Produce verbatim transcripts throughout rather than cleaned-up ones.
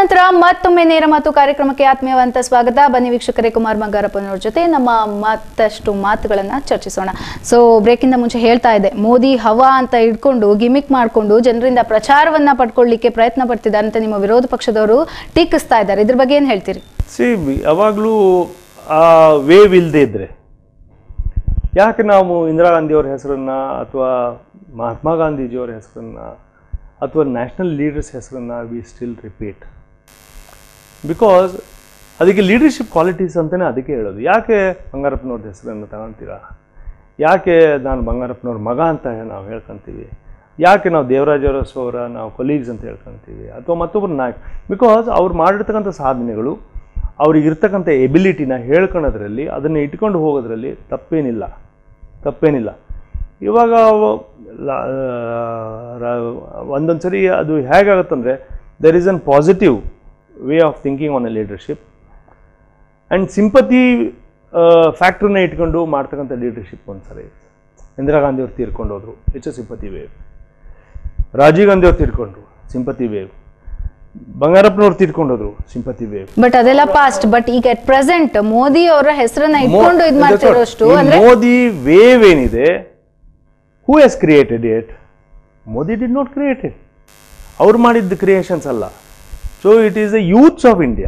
ನಂತರ ಮತ್ತೊಮ್ಮೆ ನೇರ ಮಾತು ಕಾರ್ಯಕ್ರಮಕ್ಕೆ ಆತ್ಮೀಯವಂತ ಸ್ವಾಗತ. ಬನ್ನಿ ವೀಕ್ಷಕರೇ, ಕುಮಾರ್ ಬಂಗಾರಪ್ಪನವರ ಜೊತೆ ನಮ್ಮ ಮತ್ತಷ್ಟು ಮಾತುಗಳನ್ನ ಚರ್ಚಿಸೋಣ. ಸೊ ಬ್ರೇಕಿಂದ ಮುಂಚೆ ಹೇಳ್ತಾ ಇದ್ದೆ, ಮೋದಿ ಹವಾ ಅಂತ ಇಟ್ಕೊಂಡು ಗಿಮಿಕ್ ಮಾಡಿಕೊಂಡು ಜನರಿಂದ ಪ್ರಚಾರವನ್ನ ಪಡ್ಕೊಳ್ಳಿಕ್ಕೆ ಪ್ರಯತ್ನ ಪಡ್ತಿದ್ದಾರೆ ಅಂತ ನಿಮ್ಮ ವಿರೋಧ ಪಕ್ಷದವರು ಟೀಕಿಸ್ತಾ ಇದ್ದಾರೆ. ಇದ್ರ ಬಗ್ಗೆ ಏನು ಹೇಳ್ತೀರಿ? ಸಿ ಯಾವಾಗಲೂ ಆ ವೇವ್ ಇಲ್ಲದೆ ಇದ್ರೆ ಯಾಕೆ ನಾವು ಇಂದಿರಾ ಗಾಂಧಿಯವರ ಹೆಸರನ್ನ ಅಥವಾ ಮಹಾತ್ಮ ಗಾಂಧೀಜಿಯವರ ಹೆಸರನ್ನ ಅಥವಾ ನ್ಯಾಷನಲ್ ಲೀಡರ್ಸ್ ಹೆಸರನ್ನು ವಿ ಸ್ಟಿಲ್ ರಿಪೀಟ್? ಬಿಕಾಸ್ ಅದಕ್ಕೆ ಲೀಡರ್ಶಿಪ್ ಕ್ವಾಲಿಟೀಸ್ ಅಂತಲೇ ಅದಕ್ಕೆ ಹೇಳೋದು. ಯಾಕೆ ಬಂಗಾರಪ್ಪನವ್ರ ಹೆಸರನ್ನು ತಗೊಳ್ತೀರಾ? ಯಾಕೆ ನಾನು ಬಂಗಾರಪ್ಪನವ್ರ ಮಗ ಅಂತ ನಾವು ಹೇಳ್ಕೊತೀವಿ? ಯಾಕೆ ನಾವು ದೇವರಾಜ ಅರಸು ಅವರ ನಾವು ಕೊಲೀಗ್ಸ್ ಅಂತ ಹೇಳ್ಕೊತೀವಿ ಅಥವಾ ಮತ್ತೊಬ್ಬರು ನಾಯಕ? ಬಿಕಾಸ್ ಅವ್ರು ಮಾಡಿರ್ತಕ್ಕಂಥ ಸಾಧನೆಗಳು, ಅವ್ರಿಗಿರ್ತಕ್ಕಂಥ ಎಬಿಲಿಟಿನ ಹೇಳ್ಕೊಳೋದ್ರಲ್ಲಿ, ಅದನ್ನು ಇಟ್ಕೊಂಡು ಹೋಗೋದ್ರಲ್ಲಿ ತಪ್ಪೇನಿಲ್ಲ ತಪ್ಪೇನಿಲ್ಲ ಇವಾಗ ಒಂದೊಂದು ಸರಿ ಅದು ಹೇಗಾಗುತ್ತಂದರೆ, there is an positive way of thinking on a leadership and sympathy ಫ್ಯಾಕ್ಟ್ರನ್ನ ಇಟ್ಕೊಂಡು ಮಾಡ್ತಕ್ಕಂಥ ಲೀಡರ್ಶಿಪ್ ಒಂದು ಸರಿ. ಇಂದಿರಾ ಗಾಂಧಿಯವ್ರು ತೀರ್ಕೊಂಡು ಹೋದ್ರು, it's a sympathy wave. Rajiv ಗಾಂಧಿಯವ್ರು ತೀರ್ಕೊಂಡ್ರು, ಸಿಂಪತಿ ವೇವ್. ಬಂಗಾರಪ್ಪನವ್ರು ತೀರ್ಕೊಂಡೋದ್ರು, ಸಿಂಪತಿ ವೇವ್. ಬಟ್ ಅದೆಲ್ಲ ಪಾಸ್ಟ್. ಬಟ್ ಈಗ ಅಟ್ ಪ್ರೆಸೆಂಟ್ ಮೋದಿ ಅವರ ಹೆಸರನ್ನ ಇಟ್ಕೊಂಡು ಇದು ಮಾಡ್ತಿರೋಷ್ಟು ಅಂದ್ರೆ ಮೋದಿ ವೇವ್ ಏನಿದೆ, who has created it? Modi did not create it. ಅವ್ರು ಮಾಡಿದ್ದು ಕ್ರಿಯೇಷನ್ಸ್ ಅಲ್ಲ. So it is the youths of India.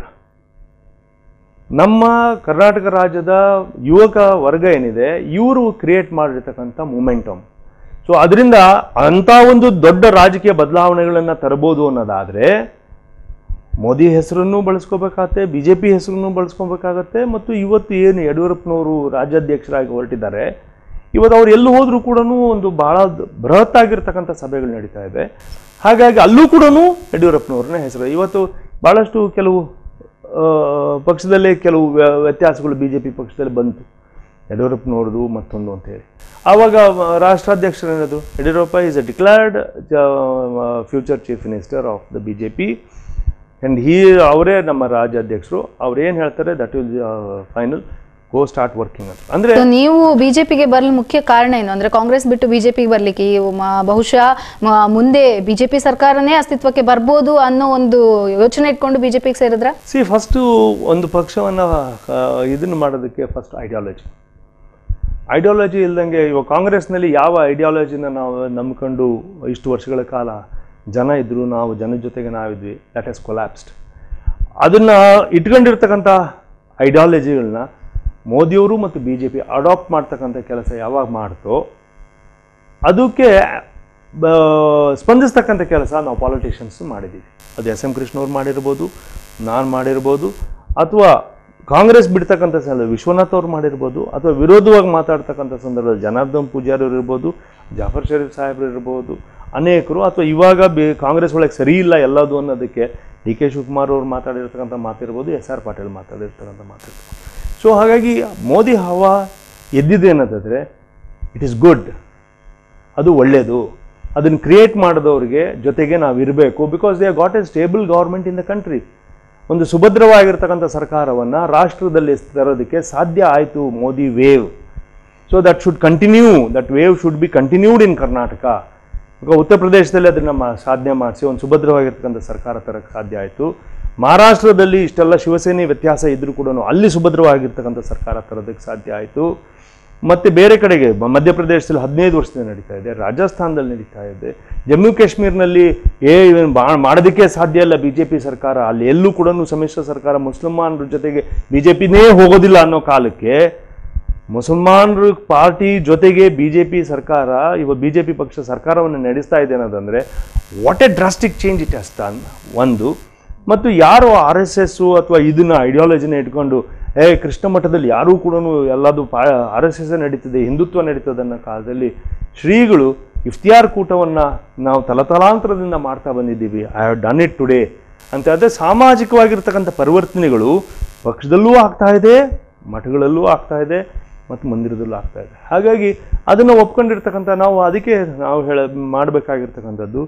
ನಮ್ಮ ಕರ್ನಾಟಕ ರಾಜ್ಯದ ಯುವಕ ವರ್ಗ ಏನಿದೆ, ಇವರು ಕ್ರಿಯೇಟ್ ಮಾಡಿರ್ತಕ್ಕಂಥ ಮೂಮೆಂಟಮ್. ಸೊ ಅದರಿಂದ ಅಂಥ ಒಂದು ದೊಡ್ಡ ರಾಜಕೀಯ ಬದಲಾವಣೆಗಳನ್ನು ತರಬಹುದು ಅನ್ನೋದಾದರೆ ಮೋದಿ ಹೆಸರನ್ನು ಬಳಸ್ಕೋಬೇಕಾಗತ್ತೆ, ಬಿ ಜೆ ಪಿ ಹೆಸರನ್ನು ಬಳಸ್ಕೋಬೇಕಾಗತ್ತೆ. ಮತ್ತು ಇವತ್ತು ಏನು ಯಡಿಯೂರಪ್ಪನವರು ರಾಜ್ಯಾಧ್ಯಕ್ಷರಾಗಿ ಹೊರಟಿದ್ದಾರೆ, ಇವತ್ತು ಅವ್ರು ಎಲ್ಲೂ ಹೋದರೂ ಕೂಡ ಒಂದು ಭಾಳ ಬೃಹತ್ ಆಗಿರ್ತಕ್ಕಂಥ ಸಭೆಗಳು ನಡೀತಾ ಇದೆ. ಹಾಗಾಗಿ ಅಲ್ಲೂ ಕೂಡ ಯಡಿಯೂರಪ್ಪನವ್ರನ್ನ ಹೆಸರು. ಇವತ್ತು ಭಾಳಷ್ಟು ಕೆಲವು ಪಕ್ಷದಲ್ಲೇ ಕೆಲವು ವ್ಯತ್ಯಾಸಗಳು ಬಿ ಜೆ ಪಿ ಪಕ್ಷದಲ್ಲಿ ಬಂತು, ಯಡಿಯೂರಪ್ಪನವ್ರದ್ದು ಮತ್ತೊಂದು ಅಂತೇಳಿ. ಆವಾಗ ರಾಷ್ಟ್ರಾಧ್ಯಕ್ಷರೇನದು, Yediyurappa is a declared future chief minister of the B J P and he ಅವರೇ ನಮ್ಮ ರಾಜ್ಯಾಧ್ಯಕ್ಷರು. ಅವ್ರು ಏನು ಹೇಳ್ತಾರೆ, that will final go start working ಅಂತ. ಅಂದ್ರೆ ನೀವು ಬಿಜೆಪಿಗೆ ಬರಲು ಮುಖ್ಯ ಕಾರಣ ಏನು ಅಂದ್ರೆ, ಕಾಂಗ್ರೆಸ್ ಬಿಟ್ಟು ಬಿಜೆಪಿಗೆ ಬರ್ಲಿಕ್ಕೆ ಬಹುಶಃ ಮುಂದೆ ಬಿಜೆಪಿ ಸರ್ಕಾರನೇ ಅಸ್ತಿತ್ವಕ್ಕೆ ಬರ್ಬೋದು ಅನ್ನೋ ಒಂದು ಯೋಚನೆ ಇಟ್ಕೊಂಡು ಬಿಜೆಪಿಗೆ ಸೇರಿದ್ರ? ಸಿ ಫಸ್ಟು ಒಂದು ಪಕ್ಷವನ್ನ ಇದನ್ನು ಮಾಡೋದಕ್ಕೆ ಫಸ್ಟ್ ಐಡಿಯಾಲಜಿ ಐಡಿಯಾಲಜಿ ಇಲ್ದಂಗೆ ಇವಾಗ ಕಾಂಗ್ರೆಸ್ನಲ್ಲಿ ಯಾವ ಐಡಿಯಾಲಜಿನ ನಾವು ನಂಬ್ಕೊಂಡು ಇಷ್ಟು ವರ್ಷಗಳ ಕಾಲ ಜನ ಇದ್ದರು, ನಾವು ಜನದ ಜೊತೆಗೆ ನಾವಿದ್ವಿ, ದಟ್ ಹ್ಯಾಸ್ ಕೊಲ್ಯಾಪ್ಸ್ಡ್. ಅದನ್ನು ಇಟ್ಕೊಂಡಿರ್ತಕ್ಕಂಥ ಐಡಿಯಾಲಜಿಗಳನ್ನ ಮೋದಿಯವರು ಮತ್ತು ಬಿ ಜೆ ಪಿ ಅಡಾಪ್ಟ್ ಮಾಡ್ತಕ್ಕಂಥ ಕೆಲಸ ಯಾವಾಗ ಮಾಡ್ತೋ ಅದಕ್ಕೆ ಸ್ಪಂದಿಸ್ತಕ್ಕಂಥ ಕೆಲಸ ನಾವು ಪಾಲಿಟಿಷಿಯನ್ಸ್ ಮಾಡಿದ್ದೀವಿ. ಅದು ಎಸ್ ಎಂ ಕೃಷ್ಣವ್ರು ಮಾಡಿರ್ಬೋದು, ನಾನು ಮಾಡಿರ್ಬೋದು, ಅಥವಾ ಕಾಂಗ್ರೆಸ್ ಬಿಡ್ತಕ್ಕಂಥ ಸಂದರ್ಭ ವಿಶ್ವನಾಥ್ ಅವ್ರು ಮಾಡಿರ್ಬೋದು, ಅಥವಾ ವಿರೋಧವಾಗಿ ಮಾತಾಡ್ತಕ್ಕಂಥ ಸಂದರ್ಭದಲ್ಲಿ ಜನಾರ್ದನ್ ಪೂಜಾರಿ ಅವರು ಇರ್ಬೋದು, ಜಾಫರ್ ಶರೀಫ್ ಸಾಹೇಬ್ರು ಇರ್ಬೋದು, ಅನೇಕರು. ಅಥವಾ ಇವಾಗ ಬಿ ಕಾಂಗ್ರೆಸ್ ಒಳಗೆ ಸರಿ ಇಲ್ಲ ಎಲ್ಲದು ಅನ್ನೋದಕ್ಕೆ ಡಿ ಕೆ ಶಿವಕುಮಾರ್ ಅವ್ರು ಮಾತಾಡಿರ್ತಕ್ಕಂಥ ಮಾತಿರ್ಬೋದು, ಎಸ್ ಆರ್ ಪಾಟೀಲ್ ಮಾತಾಡಿರ್ತಕ್ಕಂಥ ಮಾತಿರ್ಬೋದು. ಸೊ ಹಾಗಾಗಿ ಮೋದಿ ಹವಾ ಎದ್ದಿದೆ ಅನ್ನೋದಾದರೆ ಇಟ್ ಈಸ್ ಗುಡ್, ಅದು ಒಳ್ಳೆಯದು. ಅದನ್ನು ಕ್ರಿಯೇಟ್ ಮಾಡಿದವ್ರಿಗೆ ಜೊತೆಗೆ ನಾವು ಇರಬೇಕು. Because they got a stable government in the country. ಒಂದು ಸುಭದ್ರವಾಗಿರ್ತಕ್ಕಂಥ ಸರ್ಕಾರವನ್ನು ರಾಷ್ಟ್ರದಲ್ಲಿ ತರೋದಕ್ಕೆ ಸಾಧ್ಯ ಆಯಿತು Modi wave. So that should continue, that wave should be continued in Karnataka. ಉತ್ತರ ಪ್ರದೇಶದಲ್ಲಿ ಅದನ್ನು ಮಾ ಸಾಧನೆ ಮಾಡಿಸಿ ಒಂದು ಸುಭದ್ರವಾಗಿರ್ತಕ್ಕಂಥ ಸರ್ಕಾರ ತರೋಕ್ಕೆ ಸಾಧ್ಯ ಆಯಿತು. ಮಹಾರಾಷ್ಟ್ರದಲ್ಲಿ ಇಷ್ಟೆಲ್ಲ ಶಿವಸೇನೆ ವ್ಯತ್ಯಾಸ ಇದ್ದರೂ ಕೂಡ ಅಲ್ಲಿ ಸುಭದ್ರವಾಗಿರ್ತಕ್ಕಂಥ ಸರ್ಕಾರ ತರೋದಕ್ಕೆ ಸಾಧ್ಯ ಆಯಿತು. ಮತ್ತು ಬೇರೆ ಕಡೆಗೆ ಮಧ್ಯಪ್ರದೇಶದಲ್ಲಿ ಹದಿನೈದು ವರ್ಷದಿಂದ ನಡೀತಾ ಇದೆ, ರಾಜಸ್ಥಾನದಲ್ಲಿ ನಡೀತಾ ಇದೆ, ಜಮ್ಮು ಕಾಶ್ಮೀರ್ನಲ್ಲಿ ಏ ಬಾ ಮಾಡೋದಕ್ಕೆ ಸಾಧ್ಯ ಇಲ್ಲ ಬಿ ಜೆ ಪಿ ಸರ್ಕಾರ, ಅಲ್ಲಿ ಎಲ್ಲೂ ಕೂಡ ಸಮ್ಮಿಶ್ರ ಸರ್ಕಾರ ಮುಸಲ್ಮಾನರ ಜೊತೆಗೆ ಬಿ ಜೆ ಪಿನೇ ಹೋಗೋದಿಲ್ಲ ಅನ್ನೋ ಕಾಲಕ್ಕೆ ಮುಸಲ್ಮಾನರು ಪಾರ್ಟಿ ಜೊತೆಗೆ ಬಿ ಜೆ ಪಿ ಸರ್ಕಾರ, ಇವಾಗ ಬಿ ಜೆ ಪಿ ಪಕ್ಷ ಸರ್ಕಾರವನ್ನು ನಡೆಸ್ತಾ ಇದೆ ಅನ್ನೋದಂದರೆ what a drastic change it has done ಒಂದು. ಮತ್ತು ಯಾರು ಆರ್ ಎಸ್ ಎಸ್ಸು ಅಥವಾ ಇದನ್ನು ಐಡಿಯಾಲಜಿನ ಇಟ್ಕೊಂಡು ಏ ಕೃಷ್ಣ ಮಠದಲ್ಲಿ ಯಾರೂ ಕೂಡ ಎಲ್ಲದು ಪಾ ಆರ್ ಎಸ್ ಎಸ್ ನಡೀತದೆ, ಹಿಂದುತ್ವ ನಡೀತದೆ ಅನ್ನೋ ಕಾಲದಲ್ಲಿ ಶ್ರೀಗಳು ಇಫ್ತಿಯಾರ್ ಕೂಟವನ್ನು ನಾವು ತಲತಲಾಂತರದಿಂದ ಮಾಡ್ತಾ ಬಂದಿದ್ದೀವಿ. I have done it today ಅಂತ. ಅದೇ ಸಾಮಾಜಿಕವಾಗಿರ್ತಕ್ಕಂಥ ಪರಿವರ್ತನೆಗಳು ಪಕ್ಷದಲ್ಲೂ ಆಗ್ತಾ ಇದೆ, ಮಠಗಳಲ್ಲೂ ಆಗ್ತಾ ಇದೆ, ಮತ್ತು ಮಂದಿರದಲ್ಲೂ ಆಗ್ತಾ ಇದೆ. ಹಾಗಾಗಿ ಅದನ್ನು ಒಪ್ಕೊಂಡಿರ್ತಕ್ಕಂಥ ನಾವು ಅದಕ್ಕೆ ನಾವು ಹೇಳ ಮಾಡಬೇಕಾಗಿರ್ತಕ್ಕಂಥದ್ದು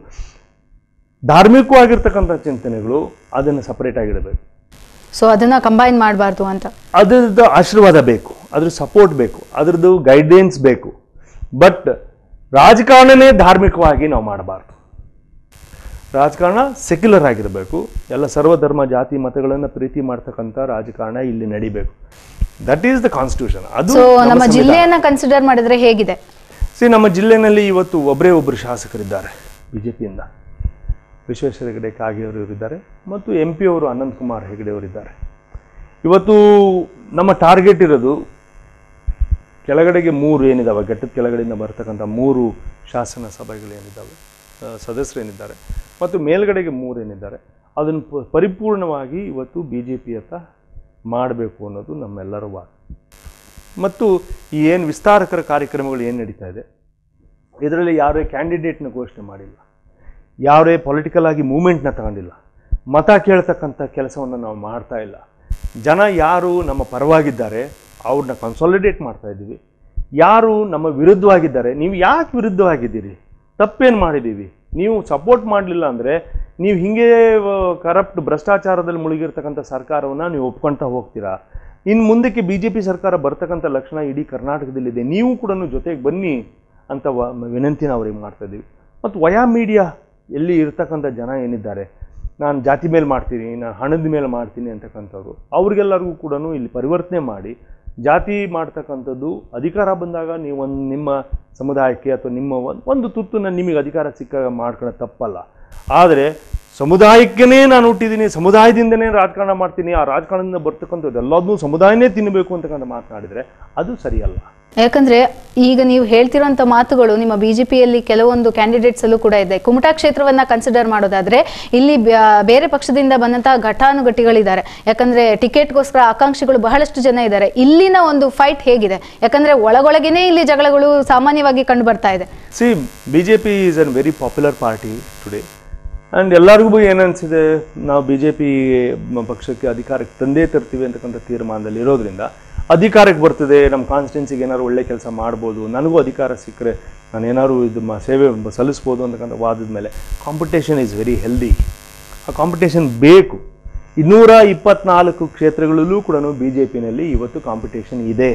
ಧಾರ್ಮಿಕವಾಗಿರ್ತಕ್ಕಂಥ ಚಿಂತನೆಗಳು ಅದನ್ನು ಸಪರೇಟ್ ಆಗಿಡಬೇಕು. ಸೊ ಅದನ್ನ ಕಂಬೈನ್ ಮಾಡಬಾರ್ದು ಅಂತ. ಅದರದ್ದು ಆಶೀರ್ವಾದ ಬೇಕು, ಅದ್ರ ಸಪೋರ್ಟ್ ಬೇಕು, ಅದರದ್ದು ಗೈಡೆನ್ಸ್ ಬೇಕು. ಬಟ್ ರಾಜಕಾರಣನೇ ಧಾರ್ಮಿಕವಾಗಿ ನಾವು ಮಾಡಬಾರ್ದು. ರಾಜಕಾರಣ ಸೆಕ್ಯುಲರ್ ಆಗಿರಬೇಕು, ಎಲ್ಲ ಸರ್ವಧರ್ಮ ಜಾತಿ ಮತಗಳನ್ನು ಪ್ರೀತಿ ಮಾಡ್ತಕ್ಕಂಥ ರಾಜಕಾರಣ ಇಲ್ಲಿ ನಡಿಬೇಕು. That is the constitution. ಅದು ನಮ್ಮ ಜಿಲ್ಲೆಯನ್ನ ಕನ್ಸಿಡರ್ ಮಾಡಿದ್ರೆ ಹೇಗಿದೆ? ಸಿ, ನಮ್ಮ ಜಿಲ್ಲೆಯಲ್ಲಿ ಇವತ್ತು ಒಬ್ಬರೇ ಒಬ್ಬರು ಶಾಸಕರಿದ್ದಾರೆ ಬಿಜೆಪಿಯಿಂದ. ವಿಶ್ವೇಶ್ವರ ಹೆಗಡೆ ಕಾಗೇರಿ ಅವರಿದ್ದಾರೆ ಮತ್ತು ಎಂ ಪಿ ಅವರು ಅನಂತ್ ಕುಮಾರ್ ಹೆಗಡೆ ಅವರಿದ್ದಾರೆ. ಇವತ್ತು ನಮ್ಮ ಟಾರ್ಗೆಟ್ ಇರೋದು ಕೆಳಗಡೆಗೆ ಮೂರು ಏನಿದ್ದಾವೆ, ಘಟ್ಟದ ಕೆಳಗಡೆಯಿಂದ ಬರ್ತಕ್ಕಂಥ ಮೂರು ಶಾಸನ ಸಭೆಗಳೇನಿದ್ದಾವೆ, ಸದಸ್ಯರೇನಿದ್ದಾರೆ ಮತ್ತು ಮೇಲ್ಗಡೆಗೆ ಮೂರು ಏನಿದ್ದಾರೆ, ಅದನ್ನು ಪರಿಪೂರ್ಣವಾಗಿ ಇವತ್ತು ಬಿ ಜೆ ಪಿಯತ್ತ ಮಾಡಬೇಕು ಅನ್ನೋದು ನಮ್ಮೆಲ್ಲರ ವಾದ. ಮತ್ತು ಈ ಏನು ವಿಸ್ತಾರಕರ ಕಾರ್ಯಕ್ರಮಗಳು ಏನು ನಡೀತಾ ಇದೆ, ಇದರಲ್ಲಿ ಯಾರೇ ಕ್ಯಾಂಡಿಡೇಟ್ನ ಘೋಷಣೆ ಮಾಡಿಲ್ಲ, ಯಾರೇ ಪೊಲಿಟಿಕಲ್ ಆಗಿ ಮೂಮೆಂಟ್ನ ತಗೊಂಡಿಲ್ಲ, ಮತ ಕೇಳ್ತಕ್ಕಂಥ ಕೆಲಸವನ್ನು ನಾವು ಮಾಡ್ತಾ ಇಲ್ಲ. ಜನ ಯಾರು ನಮ್ಮ ಪರವಾಗಿದ್ದಾರೆ ಅವ್ರನ್ನ ಕನ್ಸಾಲಿಡೇಟ್ ಮಾಡ್ತಾ ಇದ್ದೀವಿ. ಯಾರು ನಮ್ಮ ವಿರುದ್ಧವಾಗಿದ್ದಾರೆ, ನೀವು ಯಾಕೆ ವಿರುದ್ಧವಾಗಿದ್ದೀರಿ, ತಪ್ಪೇನು ಮಾಡಿದ್ದೀವಿ, ನೀವು ಸಪೋರ್ಟ್ ಮಾಡಲಿಲ್ಲ ಅಂದರೆ ನೀವು ಹೀಗೆ ಕರಪ್ಟ್ ಭ್ರಷ್ಟಾಚಾರದಲ್ಲಿ ಮುಳುಗಿರ್ತಕ್ಕಂಥ ಸರ್ಕಾರವನ್ನು ನೀವು ಒಪ್ಕೊಳ್ತಾ ಹೋಗ್ತೀರಾ. ಇನ್ನು ಮುಂದಕ್ಕೆ ಬಿ ಜೆ ಪಿ ಸರ್ಕಾರ ಬರ್ತಕ್ಕಂಥ ಲಕ್ಷಣ ಇಡೀ ಕರ್ನಾಟಕದಲ್ಲಿದೆ, ನೀವು ಕೂಡ ಜೊತೆಗೆ ಬನ್ನಿ ಅಂತ ವ ವಿನಂತಿನ ಅವ್ರಿಗೆ ಮಾಡ್ತಾಯಿದ್ದೀವಿ. ಮತ್ತು ವಯಾ ಮೀಡಿಯಾ ಎಲ್ಲಿ ಇರ್ತಕ್ಕಂಥ ಜನ ಏನಿದ್ದಾರೆ, ನಾನು ಜಾತಿ ಮೇಲೆ ಮಾಡ್ತೀನಿ, ನಾನು ಹಣದ ಮೇಲೆ ಮಾಡ್ತೀನಿ ಅಂತಕ್ಕಂಥವ್ರು, ಅವ್ರಿಗೆಲ್ಲರಿಗೂ ಕೂಡ ಇಲ್ಲಿ ಪರಿವರ್ತನೆ ಮಾಡಿ ಜಾತಿ ಮಾಡ್ತಕ್ಕಂಥದ್ದು ಅಧಿಕಾರ ಬಂದಾಗ ನೀವು ಒಂದು ನಿಮ್ಮ ಸಮುದಾಯಕ್ಕೆ ಅಥವಾ ನಿಮ್ಮ ಒಂದು ಒಂದು ತುತ್ತನ್ನು ನಿಮಗೆ ಅಧಿಕಾರ ಸಿಕ್ಕಾಗ ಮಾಡ್ಕೊಳ್ಳೋ ತಪ್ಪಲ್ಲ. ಆದರೆ ಸಮುದಾಯಕ್ಕೇ ನಾನು ಹುಟ್ಟಿದ್ದೀನಿ, ಸಮುದಾಯದಿಂದನೇ ರಾಜಕಾರಣ ಮಾಡ್ತೀನಿ, ಆ ರಾಜಕಾರಣದಿಂದ ಬರ್ತಕ್ಕಂಥದ್ದು ಎಲ್ಲದನ್ನೂ ಸಮುದಾಯನೇ ತಿನ್ನಬೇಕು ಅಂತಕ್ಕಂಥ ಮಾತನಾಡಿದರೆ ಅದು ಸರಿಯಲ್ಲ. ಯಾಕಂದ್ರೆ ಈಗ ನೀವು ಹೇಳ್ತಿರೋಂಥ ಮಾತುಗಳು ನಿಮ್ಮ ಬಿಜೆಪಿಯಲ್ಲಿ ಕೆಲವೊಂದು ಕ್ಯಾಂಡಿಡೇಟ್ಸ್ ಅಲ್ಲೂ ಕೂಡ ಇದೆ. ಕುಮಟಾ ಕ್ಷೇತ್ರವನ್ನ ಕನ್ಸಿಡರ್ ಮಾಡೋದಾದ್ರೆ ಇಲ್ಲಿ ಬೇರೆ ಪಕ್ಷದಿಂದ ಬಂದಂತಹ ಘಟಾನುಘಟಿಗಳಿದ್ದಾರೆ. ಯಾಕಂದ್ರೆ ಟಿಕೆಟ್ಗೋಸ್ಕರ ಆಕಾಂಕ್ಷಿಗಳು ಬಹಳಷ್ಟು ಜನ ಇದ್ದಾರೆ. ಇಲ್ಲಿನ ಒಂದು ಫೈಟ್ ಹೇಗಿದೆ? ಯಾಕಂದ್ರೆ ಒಳಗೊಳಗೇನೆ ಇಲ್ಲಿ ಜಗಳಗಳು ಸಾಮಾನ್ಯವಾಗಿ ಕಂಡು ಬರ್ತಾ ಇದೆ. See, BJP is an very popular party today and ಎಲ್ಲರಿಗೂ ಏನನ್ಸಿದೆ, ನಾವು ಬಿ ಜೆ ಪಿ ಪಕ್ಷಕ್ಕೆ ಅಧಿಕಾರಕ್ಕೆ ತಂದೇ ತರ್ತೀವಿ ಅಂತಕ್ಕಂಥ ತೀರ್ಮಾನದಲ್ಲಿ ಇರೋದ್ರಿಂದ ಅಧಿಕಾರಕ್ಕೆ ಬರ್ತದೆ, ನಮ್ಮ ಕಾನ್ಸ್ಟಿಟ್ಯೂನ್ಸಿಗೆ ಏನಾದ್ರು ಒಳ್ಳೆ ಕೆಲಸ ಮಾಡ್ಬೋದು, ನನಗೂ ಅಧಿಕಾರ ಸಿಕ್ಕರೆ ನಾನು ಏನಾದ್ರು ಇದು ಮ ಸೇವೆ ಸಲ್ಲಿಸ್ಬೋದು ಅಂತಕ್ಕಂಥ ವಾದದ ಮೇಲೆ ಕಾಂಪಿಟೇಷನ್ ಈಸ್ ವೆರಿ ಹೆಲ್ದಿ. ಆ ಕಾಂಪಿಟೇಷನ್ ಬೇಕು. ಇನ್ನೂರ ಇಪ್ಪತ್ನಾಲ್ಕು ಕ್ಷೇತ್ರಗಳಲ್ಲೂ ಕೂಡ ಬಿ ಜೆ ಪಿನಲ್ಲಿ ಇವತ್ತು ಕಾಂಪಿಟೇಷನ್ ಇದೆ.